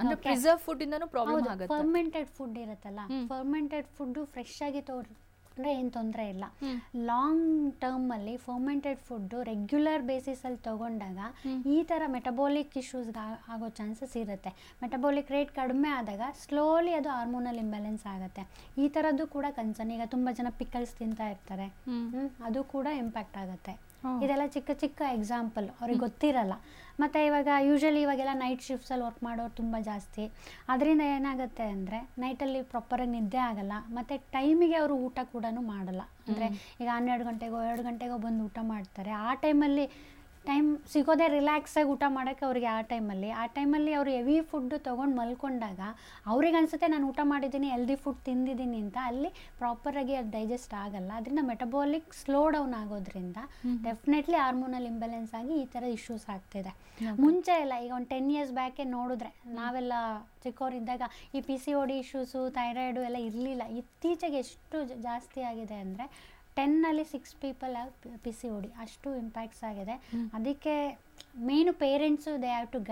ಫರ್ಮೆಂಟೆಡ್ ಫುಡ್ ಇರುತ್ತಲ್ಲ, ಫರ್ಮೆಂಟೆಡ್ ಫುಡ್ಡು ಫ್ರೆಶ್ ಆಗಿ ತೋರ್ ಅಂದರೆ ಏನು ತೊಂದರೆ ಇಲ್ಲ. ಲಾಂಗ್ ಟರ್ಮಲ್ಲಿ ಫರ್ಮೆಂಟೆಡ್ ಫುಡ್ಡು ರೆಗ್ಯುಲರ್ ಬೇಸಿಸಲ್ಲಿ ತೊಗೊಂಡಾಗ ಈ ಥರ ಮೆಟಬಾಲಿಕ್ ಇಶ್ಯೂಸ್ಗೆ ಆಗೋ ಚಾನ್ಸಸ್ ಇರುತ್ತೆ. ಮೆಟಬಾಲಿಕ್ ರೇಟ್ ಕಡಿಮೆ ಆದಾಗ ಸ್ಲೋಲಿ ಅದು ಹಾರ್ಮೋನಲ್ ಇಂಬ್ಯಾಲೆನ್ಸ್ ಆಗುತ್ತೆ. ಈ ಥರದ್ದು ಕೂಡ ಕನ್ಸರ್ನ್. ಈಗ ತುಂಬ ಜನ ಪಿಕಲ್ಸ್ ತಿಂತಾ ಇರ್ತಾರೆ, ಅದು ಕೂಡ ಇಂಪ್ಯಾಕ್ಟ್ ಆಗುತ್ತೆ. ಇದೆಲ್ಲ ಚಿಕ್ಕ ಚಿಕ್ಕ ಎಕ್ಸಾಂಪಲ್, ಅವ್ರಿಗೆ ಗೊತ್ತಿರಲ್ಲ. ಮತ್ತು ಇವಾಗ ಯೂಶಲಿ ಇವಾಗೆಲ್ಲ ನೈಟ್ ಶಿಫ್ಟ್ಸಲ್ಲಿ ವರ್ಕ್ ಮಾಡೋರು ತುಂಬ ಜಾಸ್ತಿ. ಅದರಿಂದ ಏನಾಗುತ್ತೆ ಅಂದರೆ ನೈಟಲ್ಲಿ ಪ್ರಾಪರಾಗಿ ನಿದ್ದೆ ಆಗಲ್ಲ, ಮತ್ತು ಟೈಮಿಗೆ ಅವರು ಊಟ ಕೂಡ ಮಾಡಲ್ಲ. ಅಂದರೆ ಈಗ ಹನ್ನೆರಡು ಗಂಟೆಗೋ ಎರಡು ಗಂಟೆಗೋ ಬಂದು ಊಟ ಮಾಡ್ತಾರೆ. ಆ ಟೈಮಲ್ಲಿ ಟೈಮ್ ಸಿಗೋದೇ ರಿಲ್ಯಾಕ್ಸಾಗಿ ಊಟ ಮಾಡೋಕ್ಕೆ ಅವ್ರಿಗೆ. ಆ ಟೈಮಲ್ಲಿ ಆ ಟೈಮಲ್ಲಿ ಅವರು ಹೆವಿ ಫುಡ್ಡು ತೊಗೊಂಡು ಮಲ್ಕೊಂಡಾಗ ಅವ್ರಿಗೆ ಅನಿಸುತ್ತೆ ನಾನು ಊಟ ಮಾಡಿದ್ದೀನಿ, ಹೆಲ್ದಿ ಫುಡ್ ತಿಂದಿದ್ದೀನಿ ಅಂತ. ಅಲ್ಲಿ ಪ್ರಾಪರಾಗಿ ಅದು ಡೈಜೆಸ್ಟ್ ಆಗಲ್ಲ. ಅದರಿಂದ ಮೆಟಬಾಲಿಕ್ ಸ್ಲೋ ಡೌನ್ ಆಗೋದ್ರಿಂದ ಡೆಫಿನೆಟ್ಲಿ ಹಾರ್ಮೋನಲ್ ಇಂಬ್ಯಾಲೆನ್ಸ್ ಆಗಿ ಈ ಥರ ಇಶ್ಯೂಸ್ ಆಗ್ತಿದೆ. ಮುಂಚೆ ಎಲ್ಲ ಈಗ ಒಂದು ಟೆನ್ ಇಯರ್ಸ್ ಬ್ಯಾಕೆ ನೋಡಿದ್ರೆ, ನಾವೆಲ್ಲ ಚಿಕ್ಕವರಿದ್ದಾಗ ಈ P C O D issues, thyroid ಎಲ್ಲ ಇರಲಿಲ್ಲ. ಇತ್ತೀಚೆಗೆ ಎಷ್ಟು ಜಾಸ್ತಿ ಆಗಿದೆ ಅಂದರೆ ಟೆನ್ನಲ್ಲಿ six people have P C O D, ಅಷ್ಟು ಇಂಪ್ಯಾಕ್ಟ್ಸ್ ಆಗಿದೆ. ಅದಕ್ಕೆ main parents they have to guide.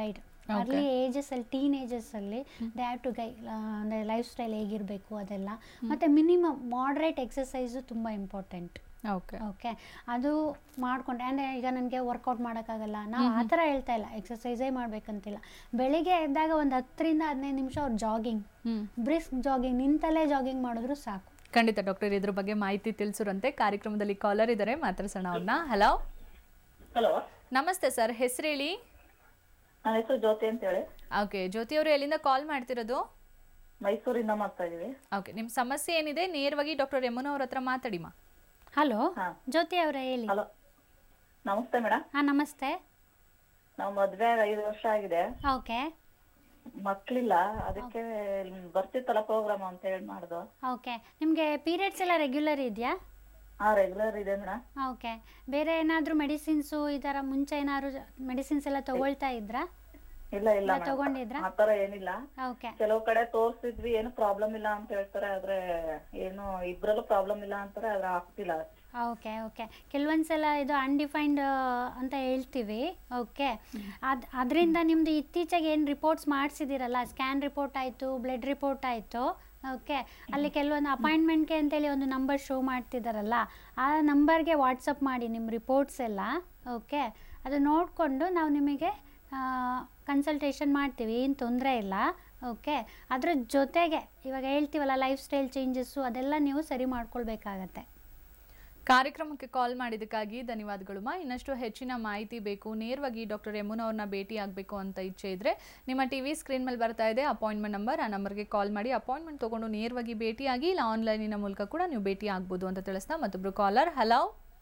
Early ಏಜಸ್ಸಲ್ಲಿ ಟೀನ್ ಏಜಸ್ಸಲ್ಲಿ ದೇ ಹ್ಯಾವ್ ಟು ಗೈ ಅಂದರೆ ಲೈಫ್ ಸ್ಟೈಲ್ ಹೇಗಿರಬೇಕು ಅದೆಲ್ಲ, ಮತ್ತು ಮಿನಿಮಮ್ ಮಾಡ್ರೇಟ್ ಎಕ್ಸಸೈಸು ತುಂಬ ಇಂಪಾರ್ಟೆಂಟ್. ಓಕೆ ಓಕೆ, ಅದು ಮಾಡಿಕೊಂಡೆ ಅಂದರೆ ಈಗ ನನಗೆ ವರ್ಕೌಟ್ ಮಾಡೋಕ್ಕಾಗಲ್ಲ, ನಾವು ಆ ಥರ ಹೇಳ್ತಾ ಇಲ್ಲ, ಎಕ್ಸಸೈಸೇ ಮಾಡಬೇಕಂತಿಲ್ಲ. ಬೆಳಿಗ್ಗೆ ಎದ್ದಾಗ ಒಂದು ಹತ್ತರಿಂದ ಹದಿನೈದು ನಿಮಿಷ ಅವ್ರು ಜಾಗಿಂಗ್, ಬ್ರಿಸ್ಕ್ ಜಾಗಿಂಗ್, ನಿಂತಲ್ಲೇ ಜಾಗಿಂಗ್ ಮಾಡಿದ್ರು ಸಾಕು. ಖಂಡಿತ ಡಾಕ್ಟರ್, ಇದ್ರ ಬಗ್ಗೆ ಮಾಹಿತಿ ತಿಳಿಸಿರಂತೆ. ಕಾರ್ಯಕ್ರಮದಲ್ಲಿ ಕಾಲರ್ ಇದ್ದಾರೆ, ಮಾತಾಡ್ಸೋಣ ಅವ್ರನ್ನ. ಹಲೋ ಹಲೋ, ನಮಸ್ತೆ ಸರ್, ಹೆಸರು ಹೇಳಿ. ನನ್ನ ಹೆಸರು ಜ್ಯೋತಿ ಅಂತ ಹೇಳಿ. ಓಕೆ, ಜ್ಯೋತಿ ಅವರು ಎಲ್ಲಿಂದ ಕಾಲ್ ಮಾಡ್ತಿರೋದು? ಮೈಸೂರಿಂದ ಮಾಡ್ತಾ ಇದೀವಿ. ಓಕೆ, ನಿಮ್ಮ ಸಮಸ್ಯೆ ಏನಿದೆ ನೇರವಾಗಿ ಡಾಕ್ಟರ್ ಯಮುನಾ ಅವ್ರ ಹತ್ರ ಮಾತಾಡಿಮಾ. ಹಲೋ ಜ್ಯೋತಿ ಅವರೇ ಹೇಳಿ. ಹಲೋ, ನಮಸ್ತೆ ಮೇಡಮ್. ಹಾಂ ನಮಸ್ತೆ. ನಾವು ಮದ್ವೆ ಆಗಿ ಐದು ವರ್ಷ ಆಗಿದೆ, ಓಕೆ ಮಕ್ಳಿಲ್ಲ, ಅದಕ್ಕೆ ಬರ್ತಿತ್ತಲ್ಲ ಪ್ರೋಗ್ರಾಮ್ ಅಂತ ಹೇಳಿ ಮಾಡ್ದು. ಓಕೆ, ನಿಮಗೆ ಪೀರಿಯಡ್ಸ್ ಎಲ್ಲ ರೆಗ್ಯುಲರ್ ಇದೆಯಾ? ಹಾ, ರೆಗ್ಯುಲರ್ ಇದೆ ಮೇಡಮ್. ಓಕೆ, ಬೇರೆ ಏನಾದರೂ ಮೆಡಿಸಿನ್ಸು ಈ ಥರ ಮುಂಚೆ ಏನಾದ್ರು ಮೆಡಿಸಿನ್ಸ್ ಎಲ್ಲ ತಗೊಳ್ತಾ ಇದ್ರಾ? ಇಲ್ಲ ಇಲ್ಲ ಇಲ್ಲ, ತಗೊಂಡಿದ್ರಾ? ಆತರ ಏನಿಲ್ಲ. ಓಕೆ ಕೆಲವು ಕಡೆ ತೋರ್ಸಿದ್ವಿ, ಏನು ಪ್ರಾಬ್ಲಮ್ ಇಲ್ಲ ಅಂತ ಹೇಳ್ತಾರೆ, ಆದ್ರೆ ಏನು ಇಬ್ರಲ್ಲೂ ಪ್ರಾಬ್ಲಮ್ ಇಲ್ಲ ಅಂತಾರೆ, ಆದ್ರೆ ಆಗ್ತಿಲ್ಲ. ಓಕೆ ಓಕೆ ಕೆಲವೊಂದ್ಸಲ ಇದು ಅನ್ಡಿಫೈನ್ಡ್ ಅಂತ ಹೇಳ್ತೀವಿ. ಓಕೆ, ಅದು ಅದರಿಂದ ನಿಮ್ಮದು ಇತ್ತೀಚೆಗೆ ಏನು ರಿಪೋರ್ಟ್ಸ್ ಮಾಡಿಸಿದಿರಲ್ಲ, ಸ್ಕ್ಯಾನ್ ರಿಪೋರ್ಟ್ ಆಯಿತು, ಬ್ಲಡ್ ರಿಪೋರ್ಟ್ ಆಯಿತು, ಓಕೆ, ಅಲ್ಲಿ ಕೆಲವೊಂದು ಅಪಾಯಿಂಟ್ಮೆಂಟ್ಗೆ ಅಂತೇಳಿ ಒಂದು ನಂಬರ್ ಶೋ ಮಾಡ್ತಿದ್ದಾರಲ್ಲ, ಆ ನಂಬರ್ಗೆ ವಾಟ್ಸಪ್ ಮಾಡಿ ನಿಮ್ಮ ರಿಪೋರ್ಟ್ಸ್ ಎಲ್ಲ. ಓಕೆ, ಅದು ನೋಡಿಕೊಂಡು ನಾವು ನಿಮಗೆ ಕನ್ಸಲ್ಟೇಷನ್ ಮಾಡ್ತೀವಿ, ಏನು ತೊಂದರೆ ಇಲ್ಲ. ಓಕೆ, ಅದ್ರ ಜೊತೆಗೆ ಇವಾಗ ಹೇಳ್ತೀವಲ್ಲ ಲೈಫ್ ಸ್ಟೈಲ್ ಚೇಂಜಸ್ಸು ಅದೆಲ್ಲ ನೀವು ಸರಿ ಮಾಡ್ಕೊಳ್ಬೇಕಾಗತ್ತೆ. ಕಾರ್ಯಕ್ರಮಕ್ಕೆ ಕಾಲ್ ಮಾಡಿದ್ದಕ್ಕಾಗಿ ಧನ್ಯವಾದಗಳು ಮಾ. ಇನ್ನಷ್ಟು ಹೆಚ್ಚಿನ ಮಾಹಿತಿ ಬೇಕು, ನೇರವಾಗಿ ಡಾಕ್ಟರ್ ಯಮುನಾ ಅವ್ರನ್ನ ಭೇಟಿ ಆಗಬೇಕು ಅಂತ ಇಚ್ಛೆ ಇದ್ದರೆ ನಿಮ್ಮ ಟಿ ವಿ ಸ್ಕ್ರೀನ್ ಮೇಲೆ ಬರ್ತಾ ಇದೆ ಅಪಾಯಿಂಟ್ಮೆಂಟ್ ನಂಬರ್, ಆ ನಂಬರ್ಗೆ ಕಾಲ್ ಮಾಡಿ ಅಪಾಯಿಂಟ್ಮೆಂಟ್ ತೊಗೊಂಡು ನೇರವಾಗಿ ಭೇಟಿಯಾಗಿ, ಇಲ್ಲ ಆನ್ಲೈನಿನ ಮೂಲಕ ಕೂಡ ನೀವು ಭೇಟಿ ಆಗ್ಬೋದು ಅಂತ ತಿಳಿಸ್ತಾ ಮತ್ತೊಬ್ರು ಕಾಲರ್. ಹಲೋ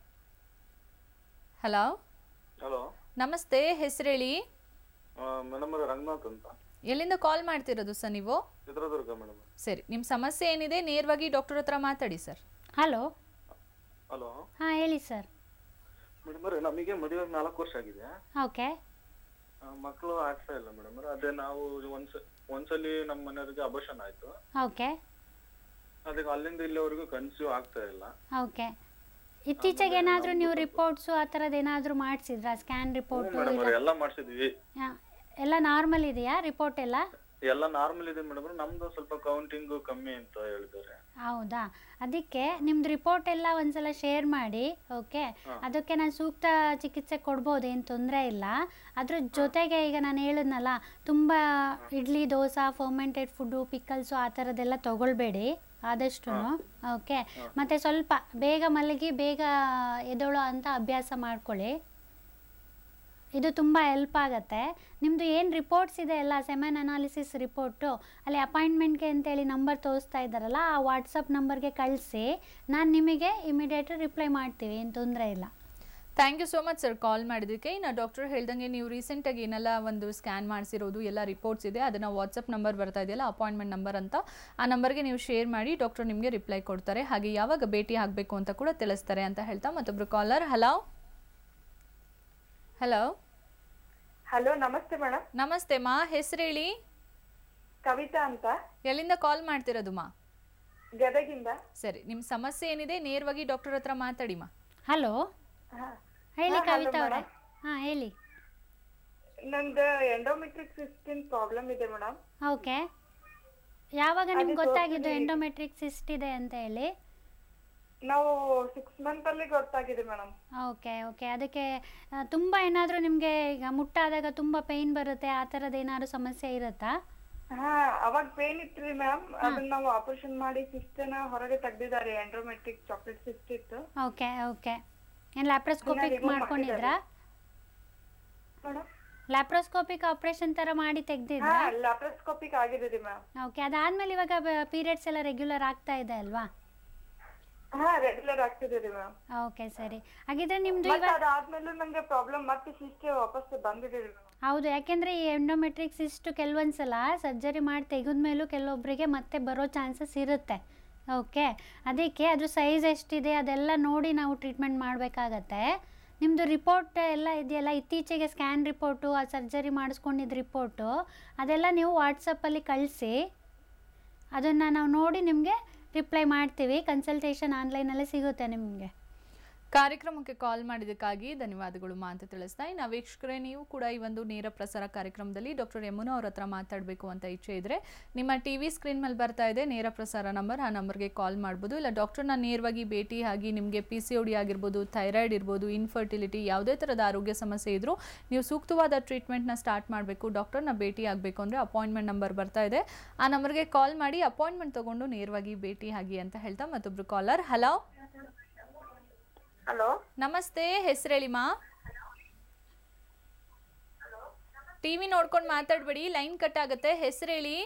ಹಲೋ ಹಲೋ, ನಮಸ್ತೆ, ಹೆಸರು ಹೇಳಿ. ಮೇಡಮ್ ರಂಗನಾಥ್ ಅಂತ. ಎಲ್ಲಿಂದ ಕಾಲ್ ಮಾಡ್ತಿರೋದು ಸರ್ ನೀವು? ಚಿತ್ರದುರ್ಗ ಮೇಡಮ್. ಸರಿ, ನಿಮ್ಮ ಸಮಸ್ಯೆ ಏನಿದೆ ನೇರವಾಗಿ ಡಾಕ್ಟರ್ ಹತ್ರ ಮಾತಾಡಿ ಸರ್. ಹಲೋ ಹಲೋ, ಹಾಂ ಹೇಳಿ ಸರ್. ಮೇಡಮ್ ನಮಗೆ ಮದುವೆ ನಾಲ್ಕು ವರ್ಷ ಆಗಿದೆ, ಓಕೆ, ಮಕ್ಕಳು ಆಗ್ತಾ ಇಲ್ಲ ಮೇಡಮ್. ಅದೇ ನಾವು ಒಂದ್ಸ ಒಂದ್ಸಲಿ ನಮ್ಮ ಮನೆಯವ್ರಿಗೆ ಅಬಾರ್ಷನ್ ಆಯ್ತು, ಓಕೆ ಅದಕ್ಕೆ ಅಲ್ಲಿಂದ ಇಲ್ಲಿವರೆಗೂ ಕನ್ಸೀವ್ ಆಗ್ತಾ ಇಲ್ಲ. ಓಕೆ, ಇತ್ತೀಚೆಗೆ ಏನಾದರೂ ನೀವು ರಿಪೋರ್ಟ್ಸು ಆ ಥರದ್ದು ಏನಾದರೂ ಮಾಡಿಸಿದ್ರಾ? ಸ್ಕ್ಯಾನ್ ರಿಪೋರ್ಟು ಎಲ್ಲ ಮಾಡಿಸಿದ್ವಿ, ಎಲ್ಲ ನಾರ್ಮಲ್ ಇದೆಯಾ ರಿಪೋರ್ಟ್ ಎಲ್ಲ? ಎಲ್ಲ ನಾರ್ಮಲ್ ಇದೆ ಮೇಡಮ್. ನಮ್ದು ಸ್ವಲ್ಪ ಕೌಂಟಿಂಗ್ ಕಮ್ಮಿ ಅಂತ ಹೇಳಿದ್ದಾರೆ. ಹೌದಾ, ಅದಕ್ಕೆ ನಿಮ್ದು ರಿಪೋರ್ಟ್ ಎಲ್ಲ ಒಂದ್ಸಲ ಶೇರ್ ಮಾಡಿ. ಓಕೆ, ಅದಕ್ಕೆ ನಾನು ಸೂಕ್ತ ಚಿಕಿತ್ಸೆ ಕೊಡ್ಬೋದು, ಏನು ತೊಂದರೆ ಇಲ್ಲ. ಅದ್ರ ಜೊತೆಗೆ ಈಗ ನಾನು ಹೇಳಿದ್ನಲ್ಲ, ತುಂಬ idli, dosa, fermented food, pickles ಆ ಥರದ್ದೆಲ್ಲ ತೊಗೊಳ್ಬೇಡಿ ಆದಷ್ಟು. ಓಕೆ, ಮತ್ತು ಸ್ವಲ್ಪ ಬೇಗ ಮಲಗಿ ಬೇಗ ಎದೊಳೋ ಅಂತ ಅಭ್ಯಾಸ ಮಾಡ್ಕೊಳ್ಳಿ, ಇದು ತುಂಬ ಹೆಲ್ಪ್ ಆಗುತ್ತೆ. ನಿಮ್ಮದು ಏನು ರಿಪೋರ್ಟ್ಸ್ ಇದೆ ಎಲ್ಲ ಸೆಮೆನ್ ಅನಾಲಿಸಿಸ್ ರಿಪೋರ್ಟು, ಅಲ್ಲಿ ಅಪಾಯಿಂಟ್ಮೆಂಟ್ಗೆ ಅಂತೇಳಿ ನಂಬರ್ ತೋರಿಸ್ತಾ ಇದ್ದಾರಲ್ಲ, ಆ ವಾಟ್ಸಪ್ ನಂಬರ್ಗೆ ಕಳಿಸಿ, ನಾನು ನಿಮಗೆ ಇಮಿಡಿಯೇಟ್ ರಿಪ್ಲೈ ಮಾಡ್ತೀವಿ, ಏನು ತೊಂದರೆ ಇಲ್ಲ. Thank you so much sir call ಮಾಡಿದ್ದಕ್ಕೆ. ಇನ್ನು ಡಾಕ್ಟರ್ ಹೇಳ್ದಂಗೆ ನೀವು ರೀಸೆಂಟಾಗಿ ಏನೆಲ್ಲ ಒಂದು ಸ್ಕ್ಯಾನ್ ಮಾಡಿಸಿರೋದು ಎಲ್ಲ ರಿಪೋರ್ಟ್ಸ್ ಇದೆ, ಅದನ್ನು ವಾಟ್ಸಪ್ ನಂಬರ್ ಬರ್ತಾ ಇದೆಯಲ್ಲ ಅಪಾಯಿಂಟ್ಮೆಂಟ್ ನಂಬರ್ ಅಂತ, ಆ ನಂಬರ್ಗೆ ನೀವು ಶೇರ್ ಮಾಡಿ, ಡಾಕ್ಟರ್ ನಿಮಗೆ ರಿಪ್ಲೈ ಕೊಡ್ತಾರೆ, ಹಾಗೆ ಯಾವಾಗ ಭೇಟಿ ಆಗಬೇಕು ಅಂತ ಕೂಡ ತಿಳಿಸ್ತಾರೆ ಅಂತ ಹೇಳ್ತಾ ಮತ್ತೊಬ್ರು ಕಾಲರ್. ಹಲೋ ಹಲೋ ಹಲೋ, ನಮಸ್ತೆ ಮೇಡಮ್. ನಮಸ್ತೆ ಮಾ, ಹೆಸರು ಹೇಳಿ. ಕವಿತಾ ಅಂತ. ಎಲ್ಲಿಂದ ಕಾಲ್ ಮಾಡ್ತಿರೋದು ಮಾ? ಗದಗಿಂದ. ಸರಿ, ನಿಮ್ಮ ಸಮಸ್ಯೆ ಏನಿದೆ ನೇರವಾಗಿ ಡಾಕ್ಟರ್ ಹತ್ರ ಮಾತಾಡಿ ಮಾ. ಹಲೋ ಹೇಳಿ ಕವಿತಾ ಅವರೇ. ಹಾಂ ಹೇಳಿ. ನಂದು ಎಂಡೋಮೆಟ್ರಿಕ್ ಸಿಸ್ಟಿನ್ ಪ್ರಾಬ್ಲಮ್ ಇದೆ ಮೇಡಮ್. ಓಕೆ, ಯಾವಾಗ ನಿಮ್ಗೆ ಗೊತ್ತಾಗಿದ್ದು ಎಂಡೋಮೆಟ್ರಿಕ್ ಸಿಸ್ಟ್ ಇದೆ ಅಂತ ಹೇಳಿ? ನಾವು ಸಿಕ್ಸ್ ಮಂತ್ ಅಲ್ಲಿ ಗೊತ್ತಾಗಿದೆ ಮೇಡಮ್. ಓಕೆ ಓಕೆ ಅದಕ್ಕೆ ತುಂಬ ಏನಾದರೂ ನಿಮಗೆ ಈಗ ಮುಟ್ಟಾದಾಗ ತುಂಬ ಪೇಯ್ನ್ ಬರುತ್ತೆ, ಆ ಥರದ್ದು ಏನಾದರೂ ಸಮಸ್ಯೆ ಇರುತ್ತಾ? ಹಾ, ಅವಾಗ ಪೇನ್ ಇತ್ತು ಮೇಡಮ್, ಅದನ್ನ ನಾವು ಆಪರೇಷನ್ ಮಾಡಿ ಸಿಸ್ಟನ್ನ ಹೊರಗೆ ತೆಗ್ದಿದ್ದಾರೆ. ಎಂಡೋಮೆಟ್ರಿಕ್ ಚಾಕ್ಲೇಟ್ ಸಿಸ್ಟ್ ಇತ್ತು. ಓಕೆ ಓಕೆ ಏನು ಲ್ಯಾಪ್ರೋಸ್ಕೋಪಿಕ್ ಮಾಡ್ಕೊಂಡಿದ್ರಾ? ಲ್ಯಾಪ್ರೋಸ್ಕೋಪಿಕ್ ಆಪರೇಷನ್ ಥರ ಮಾಡಿ ತೆಗ್ದಿದ್ರಾ? ಲ್ಯಾಪ್ರೋಸ್ಕೋಪಿಕ್ ಆಗಿದೆ ಮ್ಯಾಮ್. ಓಕೆ, ಅದಾದ್ಮೇಲೆ ಇವಾಗ ಪೀರಿಯಡ್ಸ್ ಎಲ್ಲ ರೆಗ್ಯುಲರ್ ಆಗ್ತಾ ಇದೆ ಅಲ್ವಾ? ಹಾ, ರೆಗ್ಯುಲರ್ ಆಗ್ತಿದೆ ಮ್ಯಾಮ್. ಓಕೆ ಸರಿ, ಹಾಗಿದ್ರೆ ನಿಮ್ದು ಮತ್ತೆ ಅದಾದ್ಮೇಲೆ ನಂಗೆ ಪ್ರಾಬ್ಲಮ್ ಮತ್ತೆ ಸಿಸ್ಟ್ ವಾಪಸ್ ಬಂದಿದೆ. ಹೌದು, ಯಾಕೆಂದರೆ ಈ ಎಂಡೋಮೆಟ್ರಿಕ್ ಸಿಸ್ಟ್ ಕೆಲವೊಂದ್ಸಲ ಸರ್ಜರಿ ಮಾಡಿ ತೆಗೆದ್ಮೇಲೂ ಕೆಲವೊಬ್ಬರಿಗೆ ಮತ್ತೆ ಬರೋ ಚಾನ್ಸಸ್ ಇರುತ್ತೆ. ಓಕೆ, ಅದಕ್ಕೆ ಅದು ಸೈಜ್ ಎಷ್ಟಿದೆ ಅದೆಲ್ಲ ನೋಡಿ ನಾವು ಟ್ರೀಟ್ಮೆಂಟ್ ಮಾಡಬೇಕಾಗತ್ತೆ. ನಿಮ್ಮದು ರಿಪೋರ್ಟ್ ಎಲ್ಲ ಇದೆಯಲ್ಲ, ಇತ್ತೀಚೆಗೆ ಸ್ಕ್ಯಾನ್ ರಿಪೋರ್ಟು, ಆ ಸರ್ಜರಿ ಮಾಡಿಸ್ಕೊಂಡಿದ್ದ ರಿಪೋರ್ಟು ಅದೆಲ್ಲ ನೀವು ವಾಟ್ಸಪ್ಪಲ್ಲಿ ಕಳಿಸಿ, ಅದನ್ನು ನಾವು ನೋಡಿ ನಿಮಗೆ ರಿಪ್ಲೈ ಮಾಡ್ತೀವಿ. ಕನ್ಸಲ್ಟೇಷನ್ ಆನ್ಲೈನಲ್ಲೇ ಸಿಗುತ್ತೆ ನಿಮಗೆ. ಕಾರ್ಯಕ್ರಮಕ್ಕೆ ಕಾಲ್ ಮಾಡಿದ್ದಕ್ಕಾಗಿ ಧನ್ಯವಾದಗಳು ಮಾ ಅಂತ ತಿಳಿಸ್ತಾ ಇನ್ನು ವೀಕ್ಷಕರೇ, ನೀವು ಕೂಡ ಈ ಒಂದು ನೇರ ಪ್ರಸಾರ ಕಾರ್ಯಕ್ರಮದಲ್ಲಿ ಡಾಕ್ಟರ್ ಯಮುನಾ ಅವ್ರ ಹತ್ರ ಮಾತಾಡಬೇಕು ಅಂತ ಇಚ್ಛೆ ಇದ್ರೆ ನಿಮ್ಮ ಟಿ ವಿ ಸ್ಕ್ರೀನ್ ಮೇಲೆ ಬರ್ತಾ ಇದೆ ನೇರ ಪ್ರಸಾರ ನಂಬರ್, ಆ ನಂಬರ್ಗೆ ಕಾಲ್ ಮಾಡ್ಬೋದು. ಇಲ್ಲ ಡಾಕ್ಟರ್ನ ನೇರವಾಗಿ ಭೇಟಿ ಆಗಿ ನಿಮಗೆ ಪಿ ಸಿ ಒ ಡಿ ಆಗಿರ್ಬೋದು, ಥೈರಾಯ್ಡ್ ಇರ್ಬೋದು, ಇನ್ಫರ್ಟಿಲಿಟಿ ಯಾವುದೇ ಥರದ ಆರೋಗ್ಯ ಸಮಸ್ಯೆ ಇದ್ರೂ ನೀವು ಸೂಕ್ತವಾದ ಟ್ರೀಟ್ಮೆಂಟ್ನ ಸ್ಟಾರ್ಟ್ ಮಾಡಬೇಕು, ಡಾಕ್ಟರ್ನ ಭೇಟಿ ಆಗಬೇಕು ಅಂದರೆ ಅಪಾಯಿಂಟ್ಮೆಂಟ್ ನಂಬರ್ ಬರ್ತಾ ಇದೆ, ಆ ನಂಬರ್ಗೆ ಕಾಲ್ ಮಾಡಿ ಅಪಾಯಿಂಟ್ಮೆಂಟ್ ತೊಗೊಂಡು ನೇರವಾಗಿ ಭೇಟಿ ಆಗಿ ಅಂತ ಹೇಳ್ತಾ ಮತ್ತೊಬ್ರು ಕಾಲರ್. ಹಲೋ ಹಲೋ ನಮಸ್ತೆ, ಹೆಸರು ಹೇಳಿಮಾ. ಟಿವಿ ನೋಡ್ಕೊಂಡು ಮಾತಾಡಬೇಡಿ, ಲೈನ್ ಕಟ್ ಆಗುತ್ತೆ. ಹೆಸರು ಹೇಳಿ.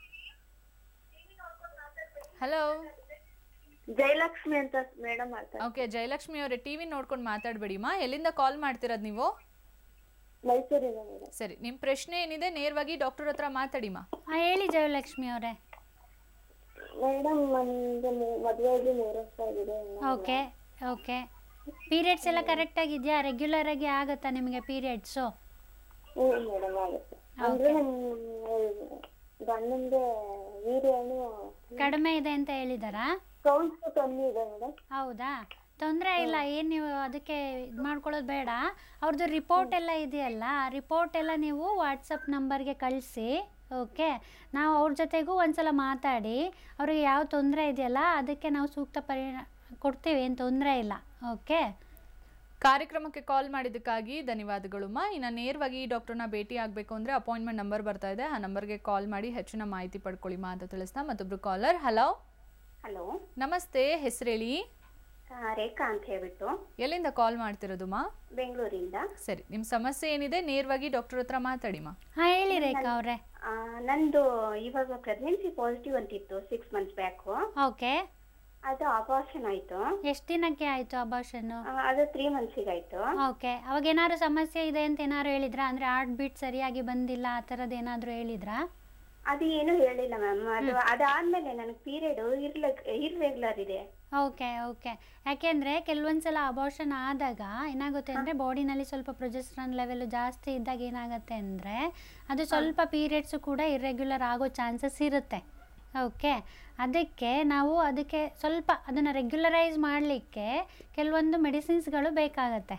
ಹಲೋ ಜಯಲಕ್ಷ್ಮಿ ಅಂತ ಮೇಡಮ್ ಮಾತಾಡ್ತಾರೆ. ಓಕೆ ಜಯಲಕ್ಷ್ಮಿ ಅವರೇ, ಟಿವಿ ನೋಡ್ಕೊಂಡು ಮಾತಾಡಬೇಡಿಮಾ. ಎಲ್ಲಿಂದ ಕಾಲ್ ಮಾಡ್ತಿರೋದು ನೀವು? ಮೈಸೂರಿಂದ ಮೇಡಮ್. ಸರಿ, ನಿಮ್ಮ ಪ್ರಶ್ನೆ ಏನಿದೆ ನೇರವಾಗಿ ಡಾಕ್ಟರ್ ಹತ್ರ ಮಾತಾಡಿಮಾ. ಹಾಂ ಹೇಳಿ ಜಯಲಕ್ಷ್ಮಿ ಅವರೇ. ಮೇಡಮ್ ನಮ್ದು ಮದುವೆ ಆಗಿ ಮೂರು ವರ್ಷ ಆಗಿದೆ. ಓಕೆ ಓಕೆ ಪೀರಿಯಡ್ಸ್ ಎಲ್ಲ ಕರೆಕ್ಟಾಗಿದೆಯಾ? ರೆಗ್ಯುಲರ್ ಆಗಿ ಆಗುತ್ತಾ ನಿಮಗೆ ಪೀರಿಯಡ್ಸು? ಹ್ಞೂ ಮೇಡಮ್ ಆಗುತ್ತೆ. ಅಂದ್ರೆ ನಮ್ಮ ಗಂಡಂಗೆ ವೀರ್ಯನು ಕಡಿಮೆ ಇದೆ ಅಂತ ಹೇಳಿದಾರಾ? ಕೌಂಟ್ ಕಮ್ಮಿ ಇದೆ ಮೇಡಮ್. ಹೌದಾ, ತೊಂದರೆ ಇಲ್ಲ. ಏನು ನೀವು ಅದಕ್ಕೆ ಇದು ಮಾಡ್ಕೊಳ್ಳೋದು ಬೇಡ. ಅವ್ರದ್ದು ರಿಪೋರ್ಟ್ ಎಲ್ಲ ಇದೆಯಲ್ಲ, ಆ ರಿಪೋರ್ಟ್ ಎಲ್ಲ ನೀವು ವಾಟ್ಸಪ್ ನಂಬರ್ಗೆ ಕಳಿಸಿ. ಓಕೆ, ನಾವು ಅವ್ರ ಜೊತೆಗೂ ಒಂದ್ಸಲ ಮಾತಾಡಿ ಅವ್ರಿಗೆ ಯಾವ ತೊಂದರೆ ಇದೆಯಲ್ಲ ಅದಕ್ಕೆ ನಾವು ಸೂಕ್ತ ಪರಿಹಾರ ಕೊಡ್ತೀವಿ, ಏನು ತೊಂದರೆ ಇಲ್ಲ. ಓಕೆ, ಕಾರ್ಯಕ್ರಮಕ್ಕೆ ಕಾಲ್ ಮಾಡಿದ್ದಕ್ಕಾಗಿ ಧನ್ಯವಾದಗಳು ಮಾ. ಇನ್ನು ನೇರವಾಗಿ ಡಾಕ್ಟರ್ನ ಭೇಟಿ ಆಗಬೇಕು ಅಂದರೆ ಅಪಾಯಿಂಟ್ಮೆಂಟ್ ನಂಬರ್ ಬರ್ತಾ ಇದೆ, ಆ ನಂಬರ್ಗೆ ಕಾಲ್ ಮಾಡಿ ಹೆಚ್ಚಿನ ಮಾಹಿತಿ ಪಡ್ಕೊಳ್ಳಿ ಮಾ ಅಂತ ತಿಳಿಸ್ತಾ ಮತ್ತೊಬ್ರು ಕಾಲರ್. ಹಲೋ ಹಲೋ ನಮಸ್ತೆ, ಹೆಸರು ಹೇಳಿ. ರೇಖಾ ಅಂತ ಹೇಳ್ಬಿಟ್ಟು. ಎಲ್ಲಿಂದ ಕಾಲ್ ಮಾಡ್ತಿರೋದು ಮಾ? ಬೆಂಗಳೂರಿಂದ. ಸರಿ, ನಿಮ್ಮ ಸಮಸ್ಯೆ ಏನಿದೆ ನೇರವಾಗಿ ಡಾಕ್ಟರ್ ಹತ್ರ ಮಾತಾಡಿ ಮಾ. ಹಾಂ ಹೇಳಿ ರೇಖಾ ಅವರೇ. ನಂದು ಇವಾಗ ಪ್ರೆಗ್ನೆನ್ಸಿ ಪಾಸಿಟಿವ್ ಅಂತಿತ್ತು ಸಿಕ್ಸ್ ಮಂತ್ಸ್ ಬ್ಯಾಕು. ಓಕೆ, ಅದು ಅಬಾರ್ಷನ್ ಆಯ್ತು. ಎಷ್ಟು ದಿನಕ್ಕೆ ಆಯಿತು ಅಬಾರ್ಷನ್ನು? ಅದು ತ್ರೀ ಮಂತ್ಸಿಗೆ ಆಯ್ತು. ಓಕೆ, ಅವಾಗ ಏನಾದ್ರು ಸಮಸ್ಯೆ ಇದೆ ಅಂತ ಏನಾದ್ರು ಹೇಳಿದ್ರಾ? ಅಂದರೆ ಹಾರ್ಟ್ ಬೀಟ್ ಸರಿಯಾಗಿ ಬಂದಿಲ್ಲ ಆ ಥರದ್ದು ಏನಾದರೂ ಹೇಳಿದ್ರಾ? ಅದು ಏನು ಹೇಳಿಲ್ಲ ಮ್ಯಾಮ್. ಅದು ಅದಾದ್ಮೇಲೆ ನನಗೆ ಪೀರಿಯಡ್ ಇರ್ಲ ಇರ್ರೆಗ್ಯುಲರ್ ಇದೆ. ಓಕೆ ಓಕೆ ಯಾಕೆಂದರೆ ಕೆಲವೊಂದು ಸಲ ಅಬಾರ್ಷನ್ ಆದಾಗ ಏನಾಗುತ್ತೆ ಅಂದರೆ ಬಾಡಿನಲ್ಲಿ ಸ್ವಲ್ಪ ಪ್ರೊಜೆಸ್ಟ್ರಾನ್ ಲೆವೆಲ್ ಜಾಸ್ತಿ ಇದ್ದಾಗ ಏನಾಗುತ್ತೆ ಅಂದರೆ ಅದು ಸ್ವಲ್ಪ ಪೀರಿಯಡ್ಸು ಕೂಡ ಇರ್ರೆಗ್ಯುಲರ್ ಆಗೋ ಚಾನ್ಸಸ್ ಇರುತ್ತೆ. ಓಕೆ, ಅದಕ್ಕೆ ನಾವು ಅದಕ್ಕೆ ಸ್ವಲ್ಪ ಅದನ್ನು ರೆಗ್ಯುಲರೈಸ್ ಮಾಡಲಿಕ್ಕೆ ಕೆಲವೊಂದು ಮೆಡಿಸಿನ್ಸ್ಗಳು ಬೇಕಾಗತ್ತೆ.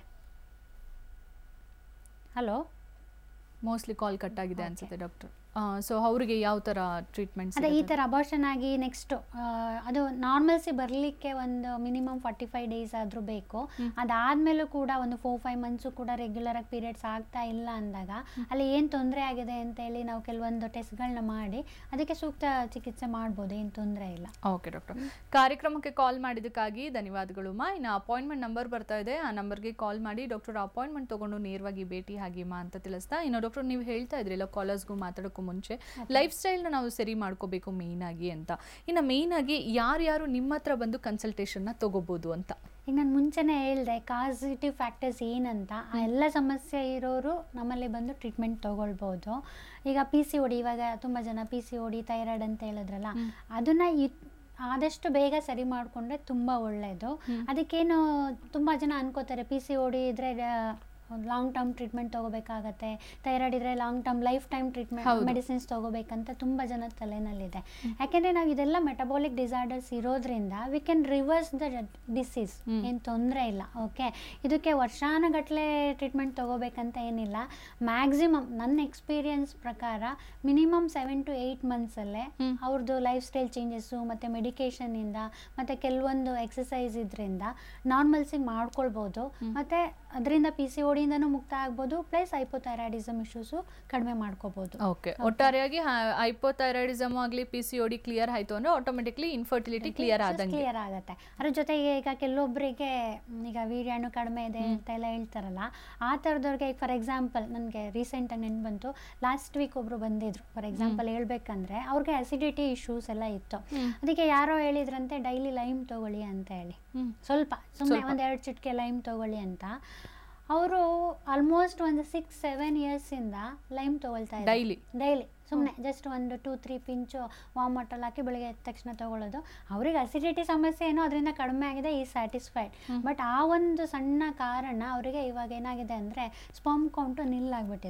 ಹಲೋ, ಮೋಸ್ಟ್ಲಿ ಕಾಲ್ ಕಟ್ ಆಗಿದೆ ಅನ್ಸುತ್ತೆ ಡಾಕ್ಟರ್. ಸೊ ಅವರಿಗೆ ಯಾವ ಥರ ಟ್ರೀಟ್ಮೆಂಟ್ಸ್? ಅದೇ ಈ ಥರ ಅಬಾರ್ಷನ್ ಆಗಿ ನೆಕ್ಸ್ಟು ಅದು ನಾರ್ಮಲ್ಸಿ ಬರಲಿಕ್ಕೆ ಒಂದು ಮಿನಿಮಮ್ ಫಾರ್ಟಿ ಫೈವ್ ಡೇಸ್ ಆದರೂ ಬೇಕು. ಅದಾದಮೇಲೂ ಕೂಡ ಒಂದು ಫೋರ್ ಫೈವ್ ಮಂತ್ಸು ಕೂಡ ರೆಗ್ಯುಲರಾಗಿ ಪೀರಿಯಡ್ಸ್ ಆಗ್ತಾ ಇಲ್ಲ ಅಂದಾಗ ಅಲ್ಲಿ ಏನು ತೊಂದರೆ ಆಗಿದೆ ಅಂತೇಳಿ ನಾವು ಕೆಲವೊಂದು ಟೆಸ್ಟ್ಗಳನ್ನ ಮಾಡಿ ಅದಕ್ಕೆ ಸೂಕ್ತ ಚಿಕಿತ್ಸೆ ಮಾಡ್ಬೋದು, ಏನು ತೊಂದರೆ ಇಲ್ಲ. ಓಕೆ ಡಾಕ್ಟರ್, ಕಾರ್ಯಕ್ರಮಕ್ಕೆ ಕಾಲ್ ಮಾಡಿದ್ದಕ್ಕಾಗಿ ಧನ್ಯವಾದಗಳು ಮಾ. ಇನ್ನು ಅಪಾಯಿಂಟ್ಮೆಂಟ್ ನಂಬರ್ ಬರ್ತಾ ಇದೆ, ಆ ನಂಬರ್ಗೆ ಕಾಲ್ ಮಾಡಿ ಡಾಕ್ಟರ್ ಅಪಾಯಿಂಟ್ಮೆಂಟ್ ತೊಗೊಂಡು ನೇರವಾಗಿ ಭೇಟಿ ಆಗಿ ಮಾ ಅಂತ ತಿಳಿಸ್ತಾ. ಇನ್ನು ಡಾಕ್ಟರ್ ನೀವು ಹೇಳ್ತಾ ಇದ್ರಿಲ್ಲ ಕಾಲರ್ಸ್ಗೂ ಮಾತಾಡೋಕ್ಕೂ ಮುಂಚೆ ಲೈಫ್ ಸ್ಟೈಲ್ನ ನಾವು ಸರಿ ಮಾಡ್ಕೋಬೇಕು ಮೇಯ್ನ್ ಆಗಿ ಅಂತ. ಇನ್ನು ಮೇಯ್ನ್ ಆಗಿ ಯಾರ್ಯಾರು ನಿಮ್ಮ ಹತ್ರ ಬಂದು ಕನ್ಸಲ್ಟೇಷನ್ನ ತಗೋಬೋದು ಅಂತ? ಈಗ ನಾನು ಮುಂಚೆನೇ ಹೇಳಿದೆ ಕಾಸಿಟಿವ್ ಫ್ಯಾಕ್ಟರ್ಸ್ ಏನಂತ. ಆ ಎಲ್ಲ ಸಮಸ್ಯೆ ಇರೋರು ನಮ್ಮಲ್ಲಿ ಬಂದು ಟ್ರೀಟ್ಮೆಂಟ್ ತೊಗೊಳ್ಬೋದು. ಈಗ ಪಿ ಸಿ ಒ ಡಿ, ಇವಾಗ ತುಂಬ ಜನ P C O D thyroid ಅಂತ ಹೇಳಿದ್ರಲ್ಲ, ಅದನ್ನು ಆದಷ್ಟು ಬೇಗ ಸರಿ ಮಾಡಿಕೊಂಡ್ರೆ ತುಂಬ ಒಳ್ಳೆಯದು. ಅದಕ್ಕೇನು ತುಂಬ ಜನ ಅನ್ಕೋತಾರೆ ಪಿ ಸಿ ಒ ಡಿ ಇದ್ದರೆ ಲಾಂಗ್ ಟರ್ಮ್ ಟ್ರೀಟ್ಮೆಂಟ್ ತೊಗೋಬೇಕಾಗತ್ತೆ, ಥೈರಾಯ್ಡ್ ಇದ್ದರೆ long term lifetime treatment medicines ತೊಗೋಬೇಕಂತ ತುಂಬ ಜನ ತಲೆನಲ್ಲಿದೆ. ಯಾಕೆಂದರೆ ನಾವು ಇದೆಲ್ಲ ಮೆಟಬಾಲಿಕ್ ಡಿಸಾರ್ಡರ್ಸ್ ಇರೋದ್ರಿಂದ we can reverse the disease, ಏನು ತೊಂದರೆ ಇಲ್ಲ. ಓಕೆ, ಇದಕ್ಕೆ ವರ್ಷಾನುಗಟ್ಟಲೆ ಟ್ರೀಟ್ಮೆಂಟ್ ತೊಗೋಬೇಕಂತ ಏನಿಲ್ಲ. ಮ್ಯಾಕ್ಸಿಮಮ್ ನನ್ನ ಎಕ್ಸ್ಪೀರಿಯನ್ಸ್ ಪ್ರಕಾರ ಮಿನಿಮಮ್ ಸೆವೆನ್ ಟು ಏಯ್ಟ್ ಮಂತ್ಸಲ್ಲೇ ಅವ್ರದ್ದು ಲೈಫ್ ಸ್ಟೈಲ್ ಚೇಂಜಸ್ಸು ಮತ್ತು ಮೆಡಿಕೇಷನಿಂದ ಮತ್ತು ಕೆಲವೊಂದು ಎಕ್ಸಸೈಸ್ ಇದರಿಂದ ನಾರ್ಮಲ್ಸಿಗೆ ಮಾಡ್ಕೊಳ್ಬೋದು. ಮತ್ತು ಅದರಿಂದ ಪಿ ಸಿ ಒ ಡಿಯಿಂದನೂ ಮುಕ್ತ ಆಗ್ಬೋದು, ಪ್ಲಸ್ ಹೈಪೋಥೈರಾಯ್ಡಿಸಮ್ ಇಶ್ಯೂಸು ಕಡಿಮೆ ಮಾಡ್ಕೋಬೋದು. ಓಕೆ, ಒಟ್ಟಾರೆಯಾಗಿ ಹೈಪೋಥೈರಾಯ್ಡಿಸಮ್ ಆಗಲಿ P C O D clear ಆಯಿತು ಅಂದರೆ ಆಟೋಮೆಟಿಕ್ಲಿ ಇನ್ಫರ್ಟಿಲಿಟಿ ಕ್ಲಿಯರ್ ಆದಂಗೆ ಕ್ಲಿಯರ್ ಆಗುತ್ತೆ. ಅದ್ರ ಜೊತೆಗೆ ಈಗ ಕೆಲವೊಬ್ಬರಿಗೆ ಈಗ ವೀರ್ಯಾಣು ಕಡಿಮೆ ಇದೆ ಅಂತ ಎಲ್ಲ ಹೇಳ್ತಾರಲ್ಲ, ಆ ಥರದವ್ರಿಗೆ ಈಗ ಫಾರ್ ಎಕ್ಸಾಂಪಲ್ ನನಗೆ ರೀಸೆಂಟಾಗಿ ನೆನ್ಪು ಬಂತು, ಲಾಸ್ಟ್ ವೀಕ್ ಒಬ್ಬರು ಬಂದಿದ್ರು. ಫಾರ್ ಎಕ್ಸಾಂಪಲ್ ಹೇಳ್ಬೇಕಂದ್ರೆ ಅವ್ರಿಗೆ ಅಸಿಡಿಟಿ ಇಶ್ಯೂಸ್ ಎಲ್ಲ ಇತ್ತು. ಅದಕ್ಕೆ ಯಾರೋ ಹೇಳಿದ್ರಂತೆ ಡೈಲಿ ಲೈಮ್ ತೊಗೊಳ್ಳಿ ಅಂತ ಹೇಳಿ, ಸ್ವಲ್ಪ ಸುಮ್ಮನೆ ಒಂದು ಎರಡು ಚಿಟಿಕೆ ಲೈಮ್ ತೊಗೊಳ್ಳಿ ಅಂತ. ಅವರು ಆಲ್ಮೋಸ್ಟ್ ಒಂದು ಸಿಕ್ಸ್ ಸೆವೆನ್ ಇಯರ್ಸಿಂದ ಲೈಮ್ ತೊಗೊಳ್ತಾ ಇದ್ದಾರೆ ಡೈಲಿ ಡೈಲಿ ಸುಮ್ಮನೆ ಜಸ್ಟ್ ಒಂದು two three pinch warm water ಹಾಕಿ ಬೆಳಗ್ಗೆ ಎದ್ದ ತಕ್ಷಣ ತೊಗೊಳ್ಳೋದು. ಅವ್ರಿಗೆ ಅಸಿಡಿಟಿ ಸಮಸ್ಯೆ ಏನೋ ಅದರಿಂದ ಕಡಿಮೆ ಆಗಿದೆ, ಈ ಸ್ಯಾಟಿಸ್ಫೈಡ್. ಬಟ್ ಆ ಒಂದು ಸಣ್ಣ ಕಾರಣ ಅವರಿಗೆ ಇವಾಗ ಏನಾಗಿದೆ ಅಂದರೆ ಸ್ಪರ್ಮ್ ಕೌಂಟು ನಿಲ್ಲಾಗ್ಬಿಟ್ಟಿದೆ.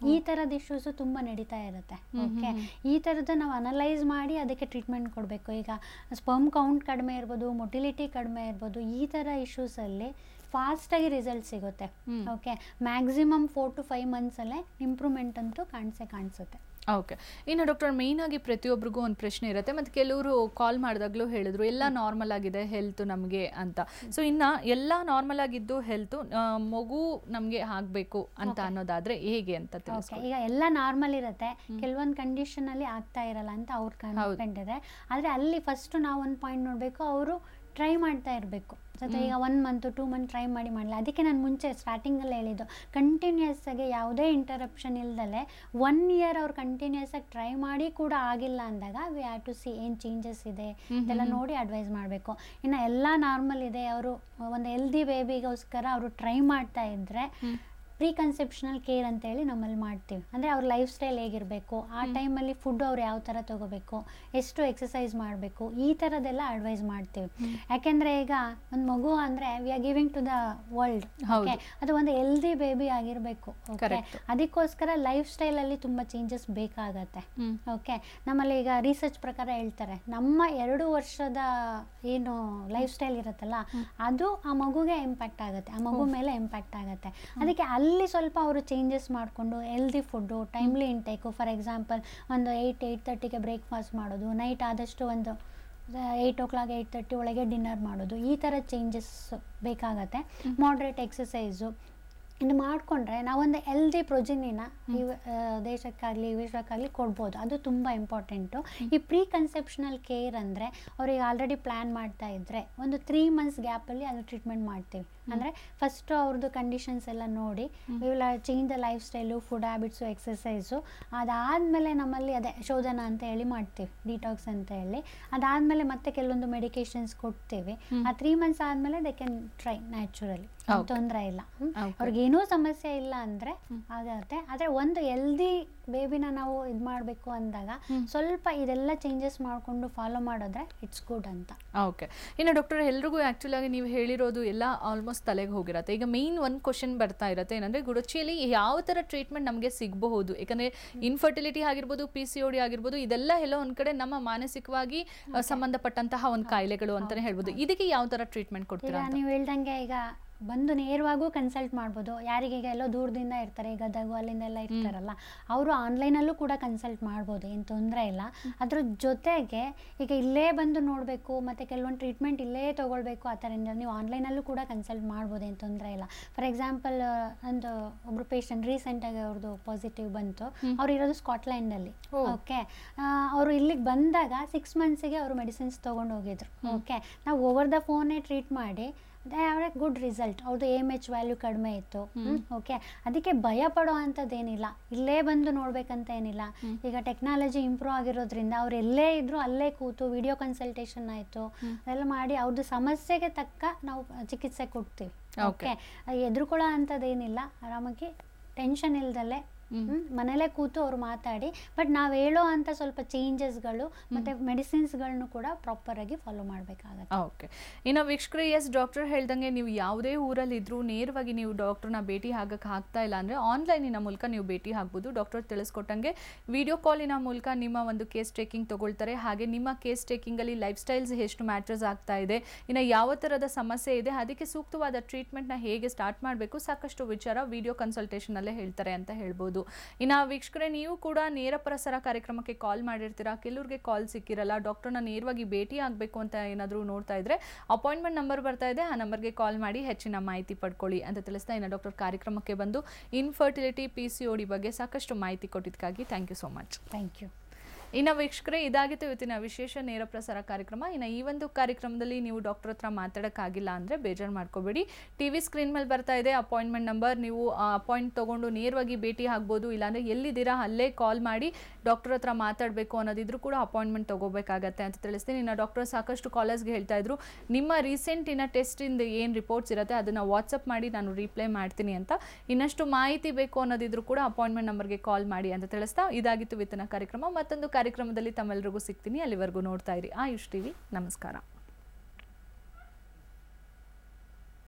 ಈ ಥರದ ಇಶ್ಯೂಸು ತುಂಬ ನಡೀತಾ ಇರುತ್ತೆ. ಓಕೆ, ಈ ಥರದ್ದು ನಾವು ಅನಲೈಸ್ ಮಾಡಿ ಅದಕ್ಕೆ ಟ್ರೀಟ್ಮೆಂಟ್ ಕೊಡಬೇಕು. ಈಗ ಸ್ಪರ್ಮ್ ಕೌಂಟ್ ಕಡಿಮೆ ಇರ್ಬೋದು, ಮೊಟಿಲಿಟಿ ಕಡಿಮೆ ಇರ್ಬೋದು, ಈ ಥರ ಇಶ್ಯೂಸಲ್ಲಿ ಫಾಸ್ಟಾಗಿ ರಿಸಲ್ಟ್ ಸಿಗುತ್ತೆ. Okay, maximum four to five ಮಂತ್ಸಲ್ಲೇ ಇಂಪ್ರೂವ್ಮೆಂಟ್ ಅಂತೂ ಕಾಣಿಸೇ ಕಾಣಿಸುತ್ತೆ. ಓಕೆ, ಇನ್ನು ಡಾಕ್ಟರ್ ಮೇಯ್ನಾಗಿ ಪ್ರತಿಯೊಬ್ಬರಿಗೂ ಒಂದು ಪ್ರಶ್ನೆ ಇರುತ್ತೆ, ಮತ್ತು ಕೆಲವರು ಕಾಲ್ ಮಾಡಿದಾಗಲೂ ಹೇಳಿದ್ರು ಎಲ್ಲ ನಾರ್ಮಲ್ ಆಗಿದೆ ಹೆಲ್ತ್ ನಮಗೆ ಅಂತ. ಸೊ ಇನ್ನು ಎಲ್ಲ ನಾರ್ಮಲ್ ಆಗಿದ್ದು ಹೆಲ್ತು ಮಗು ನಮಗೆ ಆಗಬೇಕು ಅಂತ ಅನ್ನೋದಾದರೆ ಹೇಗೆ ಅಂತ ಓಕೆ, ಈಗ ಎಲ್ಲ ನಾರ್ಮಲ್ ಇರುತ್ತೆ, ಕೆಲವೊಂದು ಕಂಡೀಷನಲ್ಲಿ ಆಗ್ತಾ ಇರಲ್ಲ ಅಂತ ಅವ್ರು ಕಂಡಿದೆ. ಆದರೆ ಅಲ್ಲಿ ಫಸ್ಟು ನಾವು ಒಂದು ಪಾಯಿಂಟ್ ನೋಡಬೇಕು, ಅವರು ಟ್ರೈ ಮಾಡ್ತಾ ಇರಬೇಕು. ಜೊತೆ ಈಗ one month two month try ಮಾಡಿ ಮಾಡಲಿಲ್ಲ. ಅದಕ್ಕೆ ನಾನು ಮುಂಚೆ ಸ್ಟಾರ್ಟಿಂಗಲ್ಲಿ ಹೇಳಿದ್ದು, ಕಂಟಿನ್ಯೂಸ್ ಆಗಿ ಯಾವುದೇ ಇಂಟರಪ್ಷನ್ ಇಲ್ದಲೆ ಒನ್ ಇಯರ್ ಅವ್ರು ಕಂಟಿನ್ಯೂಸ್ ಆಗಿ ಟ್ರೈ ಮಾಡಿ ಕೂಡ ಆಗಿಲ್ಲ ಅಂದಾಗ ವಿ ಹ್ಯಾವ್ ಟು ಸಿ ಏನು ಚೇಂಜಸ್ ಇದೆ ಅದೆಲ್ಲ ನೋಡಿ ಅಡ್ವೈಸ್ ಮಾಡಬೇಕು. ಇನ್ನು ಎಲ್ಲ ನಾರ್ಮಲ್ ಇದೆ, ಅವರು ಒಂದು ಹೆಲ್ದಿ ಬೇಬಿಗೋಸ್ಕರ ಅವರು ಟ್ರೈ ಮಾಡ್ತಾ ಇದ್ದರೆ ಪ್ರೀ ಕನ್ಸೆಪ್ಷನಲ್ ಕೇರ್ ಅಂತೇಳಿ ನಮ್ಮಲ್ಲಿ ಮಾಡ್ತೀವಿ. ಅಂದರೆ ಅವ್ರ ಲೈಫ್ ಸ್ಟೈಲ್ ಹೇಗಿರಬೇಕು, ಆ ಟೈಮಲ್ಲಿ ಫುಡ್ ಅವ್ರು ಯಾವ ಥರ ತೊಗೋಬೇಕು, ಎಷ್ಟು ಎಕ್ಸಸೈಸ್ ಮಾಡಬೇಕು, ಈ ಥರದ್ದೆಲ್ಲ ಅಡ್ವೈಸ್ ಮಾಡ್ತೀವಿ. ಯಾಕೆಂದರೆ ಈಗ ಒಂದು ಮಗು ಅಂದರೆ we are giving to the world. Okay, ಅದು ಒಂದು ಹೆಲ್ದಿ ಬೇಬಿ ಆಗಿರಬೇಕು. ಓಕೆ, ಅದಕ್ಕೋಸ್ಕರ ಲೈಫ್ ಸ್ಟೈಲಲ್ಲಿ ತುಂಬ ಚೇಂಜಸ್ ಬೇಕಾಗತ್ತೆ. ಓಕೆ, ನಮ್ಮಲ್ಲಿ ಈಗ ರಿಸರ್ಚ್ ಪ್ರಕಾರ ಹೇಳ್ತಾರೆ, ನಮ್ಮ ಎರಡು ವರ್ಷದ ಏನು ಲೈಫ್ ಸ್ಟೈಲ್ ಇರುತ್ತಲ್ಲ ಅದು ಆ ಮಗುಗೆ ಇಂಪ್ಯಾಕ್ಟ್ ಆಗುತ್ತೆ, ಆ ಮಗು ಮೇಲೆ ಇಂಪ್ಯಾಕ್ಟ್ ಆಗುತ್ತೆ. ಅದಕ್ಕೆ ಅಲ್ಲಿ ಸ್ವಲ್ಪ ಅವರು ಚೇಂಜಸ್ ಮಾಡಿಕೊಂಡು healthy food, timely intake, for example ಒಂದು ಏಯ್ಟ್ ಏಯ್ಟ್ ತರ್ಟಿಗೆ ಬ್ರೇಕ್ಫಾಸ್ಟ್ ಮಾಡೋದು, ನೈಟ್ ಆದಷ್ಟು ಒಂದು eight o'clock eight thirty ಒಳಗೆ ಡಿನ್ನರ್ ಮಾಡೋದು, ಈ ಥರ ಚೇಂಜಸ್ ಬೇಕಾಗತ್ತೆ. ಮಾಡ್ರೇಟ್ ಎಕ್ಸಸೈಸು ಇದು ಮಾಡಿಕೊಂಡ್ರೆ ನಾವೊಂದು ಹೆಲ್ದಿ ಪ್ರೊಜಿನಿನ ಈ ದೇಶಕ್ಕಾಗಲಿ ವಿಶ್ವಕ್ಕಾಗಲಿ ಕೊಡ್ಬೋದು. ಅದು ತುಂಬ ಇಂಪಾರ್ಟೆಂಟು. ಈ ಪ್ರೀ ಕನ್ಸೆಪ್ಷನಲ್ ಕೇರ್ ಅಂದರೆ ಅವ್ರಿಗೆ ಆಲ್ರೆಡಿ ಪ್ಲ್ಯಾನ್ ಮಾಡ್ತಾ ಇದ್ದರೆ ಒಂದು ತ್ರೀ ಮಂತ್ಸ್ ಗ್ಯಾಪಲ್ಲಿ ಅದು ಟ್ರೀಟ್ಮೆಂಟ್ ಮಾಡ್ತೀವಿ. ಅಂದರೆ ಫಸ್ಟು ಅವ್ರದ್ದು ಕಂಡೀಷನ್ಸ್ ಎಲ್ಲ ನೋಡಿ we will change the lifestyle, food habits, exercise. ಅದಾದಮೇಲೆ ನಮ್ಮಲ್ಲಿ ಅದೇ ಶೋಧನ ಅಂತ ಹೇಳಿ ಮಾಡ್ತೀವಿ, ಡಿಟಾಕ್ಸ್ ಅಂತ ಹೇಳಿ. ಅದಾದಮೇಲೆ ಮತ್ತೆ ಕೆಲವೊಂದು ಮೆಡಿಕೇಶನ್ಸ್ ಕೊಡ್ತೀವಿ. ಆ ತ್ರೀ ಮಂತ್ಸ್ ಆದಮೇಲೆ ದೇ ಕ್ಯಾನ್ ಟ್ರೈ ನ್ಯಾಚುರಲಿ, ತೊಂದರೆ ಇಲ್ಲ. ಅವ್ರಿಗೇನೂ ಸಮಸ್ಯೆ ಇಲ್ಲ ಅಂದರೆ ಆಗುತ್ತೆ. ಆದರೆ ಒಂದು ಹೆಲ್ದಿ ಬೇಬಿನ ನಾವು ಇದು ಮಾಡಬೇಕು ಅಂದಾಗ ಸ್ವಲ್ಪ ಇದೆಲ್ಲ ಚೇಂಜಸ್ ಮಾಡಿಕೊಂಡು ಫಾಲೋ ಮಾಡಿದ್ರೆ ಇಟ್ಸ್ ಗುಡ್ ಅಂತ. ಓಕೆ, ಇನ್ನು ಡಾಕ್ಟರ್ ಎಲ್ರಿಗೂ ಆ್ಯಕ್ಚುಲಿ ಆಗಿ ನೀವು ಹೇಳಿರೋದು ಎಲ್ಲ ಆಲ್ಮೋಸ್ಟ್ ತಲೆಗೆ ಹೋಗಿರುತ್ತೆ. ಈಗ ಮೇಯ್ನ್ ಒಂದು ಕ್ವಶನ್ ಬರ್ತಾ ಇರುತ್ತೆ, ಏನಂದರೆ ಗುಡಚಿಯಲ್ಲಿ ಯಾವ ಥರ ಟ್ರೀಟ್ಮೆಂಟ್ ನಮಗೆ ಸಿಗಬಹುದು? ಯಾಕಂದರೆ ಇನ್ಫರ್ಟಿಲಿಟಿ ಆಗಿರ್ಬೋದು, ಪಿ ಸಿ ಒ ಡಿ ಆಗಿರ್ಬೋದು, ಇದೆಲ್ಲ ಎಲ್ಲೋ ಒಂದು ಕಡೆ ನಮ್ಮ ಮಾನಸಿಕವಾಗಿ ಸಂಬಂಧಪಟ್ಟಂತಹ ಒಂದು ಕಾಯಿಲೆಗಳು ಅಂತಲೇ ಹೇಳ್ಬೋದು. ಇದಕ್ಕೆ ಯಾವ ಥರ ಟ್ರೀಟ್ಮೆಂಟ್ ಕೊಡ್ತೀರಾ? ನೀವು ಹೇಳ್ದಂಗೆ ಈಗ ಬಂದು ನೇರವಾಗೂ ಕನ್ಸಲ್ಟ್ ಮಾಡ್ಬೋದು. ಯಾರಿಗೀಗ ಎಲ್ಲೋ ದೂರದಿಂದ ಇರ್ತಾರೆ, ಗದಗು ಅಲ್ಲಿಂದ ಎಲ್ಲ ಇರ್ತಾರಲ್ಲ, ಅವರು ಆನ್ಲೈನಲ್ಲೂ ಕೂಡ ಕನ್ಸಲ್ಟ್ ಮಾಡ್ಬೋದು, ಏನು ತೊಂದರೆ ಇಲ್ಲ. ಅದ್ರ ಜೊತೆಗೆ ಈಗ ಇಲ್ಲೇ ಬಂದು ನೋಡಬೇಕು ಮತ್ತು ಕೆಲವೊಂದು ಟ್ರೀಟ್ಮೆಂಟ್ ಇಲ್ಲೇ ತೊಗೊಳ್ಬೇಕು ಆ ಥರದಿಂದ ನೀವು ಆನ್ಲೈನಲ್ಲೂ ಕೂಡ ಕನ್ಸಲ್ಟ್ ಮಾಡ್ಬೋದು, ಏನು ತೊಂದರೆ ಇಲ್ಲ. ಫಾರ್ ಎಕ್ಸಾಂಪಲ್ ಒಂದು ಒಬ್ಬರು ಪೇಷಂಟ್ ರೀಸೆಂಟಾಗಿ ಅವ್ರದ್ದು ಪಾಸಿಟಿವ್ ಬಂತು, ಅವ್ರು ಇರೋದು ಸ್ಕಾಟ್ಲ್ಯಾಂಡಲ್ಲಿ. ಓಕೆ, ಅವರು ಇಲ್ಲಿಗೆ ಬಂದಾಗ ಸಿಕ್ಸ್ ಮಂತ್ಸಿಗೆ ಅವರು ಮೆಡಿಸಿನ್ಸ್ ತೊಗೊಂಡು ಹೋಗಿದ್ರು. ಓಕೆ, ನಾವು ಓವರ್ ದ ಫೋನೇ ಟ್ರೀಟ್ ಮಾಡಿ ಅವರೇ ಗುಡ್ ರಿಸಲ್ಟ್. ಅವ್ರದ್ದು ಎಮ್ ಎಚ್ ವ್ಯಾಲ್ಯೂ ಕಡಿಮೆ ಇತ್ತು. ಓಕೆ, ಅದಕ್ಕೆ ಭಯ ಪಡೋ ಅಂಥದ್ದೇನಿಲ್ಲ, ಇಲ್ಲೇ ಬಂದು ನೋಡ್ಬೇಕಂತ ಏನಿಲ್ಲ. ಈಗ ಟೆಕ್ನಾಲಜಿ ಇಂಪ್ರೂವ್ ಆಗಿರೋದ್ರಿಂದ ಅವ್ರು ಎಲ್ಲೇ ಇದ್ರು ಅಲ್ಲೇ ಕೂತು ವಿಡಿಯೋ ಕನ್ಸಲ್ಟೇಷನ್ ಆಯಿತು, ಅದೆಲ್ಲ ಮಾಡಿ ಅವ್ರದ್ದು ಸಮಸ್ಯೆಗೆ ತಕ್ಕ ನಾವು ಚಿಕಿತ್ಸೆ ಕೊಡ್ತೀವಿ. ಓಕೆ, ಎದುರುಕೊಳ್ಳೋ ಅಂಥದ್ದೇನಿಲ್ಲ, ಆರಾಮಾಗಿ ಟೆನ್ಷನ್ ಇಲ್ದಲ್ಲೇ ಮನೇಲೇ ಕೂತು ಅವ್ರು ಮಾತಾಡಿ. ಬಟ್ ನಾವು ಹೇಳೋ ಅಂಥ ಸ್ವಲ್ಪ ಚೇಂಜಸ್ಗಳು ಮತ್ತು ಮೆಡಿಸಿನ್ಸ್ಗಳನ್ನು ಕೂಡ ಪ್ರಾಪರಾಗಿ ಫಾಲೋ ಮಾಡಬೇಕಾಗತ್ತೆ. ಓಕೆ, ಇನ್ನು ವೀಕ್ಷಕರೇ, ಎಸ್ ಡಾಕ್ಟರ್ ಹೇಳ್ದಂಗೆ ನೀವು ಯಾವುದೇ ಊರಲ್ಲಿದ್ದರೂ ನೇರವಾಗಿ ನೀವು ಡಾಕ್ಟ್ರನ್ನ ಭೇಟಿ ಆಗಕ್ಕೆ ಆಗ್ತಾ ಇಲ್ಲ ಅಂದರೆ ಆನ್ಲೈನಿನ ಮೂಲಕ ನೀವು ಭೇಟಿ ಆಗ್ಬೋದು. ಡಾಕ್ಟರ್ ತಿಳಿಸ್ಕೊಟ್ಟಂಗೆ ವಿಡಿಯೋ ಕಾಲಿನ ಮೂಲಕ ನಿಮ್ಮ ಒಂದು ಕೇಸ್ ಟೇಕಿಂಗ್ ತೊಗೊಳ್ತಾರೆ. ಹಾಗೆ ನಿಮ್ಮ ಕೇಸ್ ಟೇಕಿಂಗಲ್ಲಿ ಲೈಫ್ ಸ್ಟೈಲ್ಸ್ ಎಷ್ಟು ಮ್ಯಾಟ್ರಸ್ ಆಗ್ತಾ ಇದೆ, ಇನ್ನು ಯಾವ ಥರದ ಸಮಸ್ಯೆ ಇದೆ, ಅದಕ್ಕೆ ಸೂಕ್ತವಾದ ಟ್ರೀಟ್ಮೆಂಟ್ನ ಹೇಗೆ ಸ್ಟಾರ್ಟ್ ಮಾಡಬೇಕು, ಸಾಕಷ್ಟು ವಿಚಾರ ವಿಡಿಯೋ ಕನ್ಸಲ್ಟೇಷನಲ್ಲೇ ಹೇಳ್ತಾರೆ ಅಂತ ಹೇಳ್ಬೋದು. ಇನ್ನು ವೀಕ್ಷಕರೇ, ನೀವು ಕೂಡ ನೇರ ಪ್ರಸಾರ ಕಾರ್ಯಕ್ರಮಕ್ಕೆ ಕಾಲ್ ಮಾಡಿರ್ತೀರಾ, ಕೆಲವ್ರಿಗೆ ಕಾಲ್ ಸಿಕ್ಕಿರಲ್ಲ, ಡಾಕ್ಟರ್ನ ನೇರವಾಗಿ ಭೇಟಿ ಆಗಬೇಕು ಅಂತ ಏನಾದರೂ ನೋಡ್ತಾ ಇದ್ರೆ ಅಪಾಯಿಂಟ್ಮೆಂಟ್ ನಂಬರ್ ಬರ್ತಾ ಇದೆ, ಆ ನಂಬರ್ಗೆ ಕಾಲ್ ಮಾಡಿ ಹೆಚ್ಚಿನ ಮಾಹಿತಿ ಪಡ್ಕೊಳ್ಳಿ ಅಂತ ತಿಳಿಸ್ತಾ ಇನ್ನು ಡಾಕ್ಟರ್ ಕಾರ್ಯಕ್ರಮಕ್ಕೆ ಬಂದು infertility, P C O D ಬಗ್ಗೆ ಸಾಕಷ್ಟು ಮಾಹಿತಿ ಕೊಟ್ಟಿದ್ದಕ್ಕಾಗಿ thank you so much. Thank you. ಇನ್ನು ವೀಕ್ಷಕರೇ, ಇದಾಗಿತ್ತು ಇವತ್ತಿನ ವಿಶೇಷ ನೇರ ಪ್ರಸಾರ ಕಾರ್ಯಕ್ರಮ. ಇನ್ನು ಈ ಒಂದು ಕಾರ್ಯಕ್ರಮದಲ್ಲಿ ನೀವು ಡಾಕ್ಟರ್ ಹತ್ರ ಮಾತಾಡೋಕ್ಕಾಗಿಲ್ಲ ಅಂದರೆ ಬೇಜಾರು ಮಾಡ್ಕೋಬೇಡಿ. ಟಿ ವಿ ಸ್ಕ್ರೀನ್ ಮೇಲೆ ಬರ್ತಾ ಇದೆ ಅಪಾಯಿಂಟ್ಮೆಂಟ್ ನಂಬರ್, ನೀವು ಅಪಾಯಿಂಟ್ ತೊಗೊಂಡು ನೇರವಾಗಿ ಭೇಟಿ ಆಗ್ಬೋದು. ಇಲ್ಲಾಂದರೆ ಎಲ್ಲಿದ್ದೀರಾ ಅಲ್ಲೇ ಕಾಲ್ ಮಾಡಿ ಡಾಕ್ಟರ್ ಹತ್ರ ಮಾತಾಡಬೇಕು ಅನ್ನೋದಿದ್ರು ಕೂಡ ಅಪಾಯಿಂಟ್ಮೆಂಟ್ ತೊಗೋಬೇಕಾಗತ್ತೆ ಅಂತ ತಿಳಿಸ್ತೀನಿ. ಇನ್ನು ಡಾಕ್ಟರ್ ಸಾಕಷ್ಟು ಕಾಲರ್ಸ್ಗೆ ಹೇಳ್ತಾ ಇದ್ರು, ನಿಮ್ಮ ರೀಸೆಂಟ್ ಇನ್ನು ಟೆಸ್ಟಿಂದ ಏನು ರಿಪೋರ್ಟ್ಸ್ ಇರುತ್ತೆ ಅದನ್ನು ವಾಟ್ಸಪ್ ಮಾಡಿ ನಾನು ರಿಪ್ಲೈ ಮಾಡ್ತೀನಿ ಅಂತ. ಇನ್ನಷ್ಟು ಮಾಹಿತಿ ಬೇಕು ಅನ್ನೋದಿದ್ರು ಕೂಡ ಅಪಾಯಿಂಟ್ಮೆಂಟ್ ನಂಬರ್ಗೆ ಕಾಲ್ ಮಾಡಿ ಅಂತ ತಿಳಿಸ್ತಾ ಇದಾಗಿತ್ತು ಇವತ್ತಿನ ಕಾರ್ಯಕ್ರಮ. ಮತ್ತೊಂದು ಕಾರ್ಯಕ್ರಮದಲ್ಲಿ ತಮ್ಮೆಲ್ಲರಿಗೂ ಸಿಗ್ತೀನಿ. ಅಲ್ಲಿವರೆಗೂ ನೋಡ್ತಾ ಇರಿ ಆಯುಷ್ ಟಿವಿ. ನಮಸ್ಕಾರ.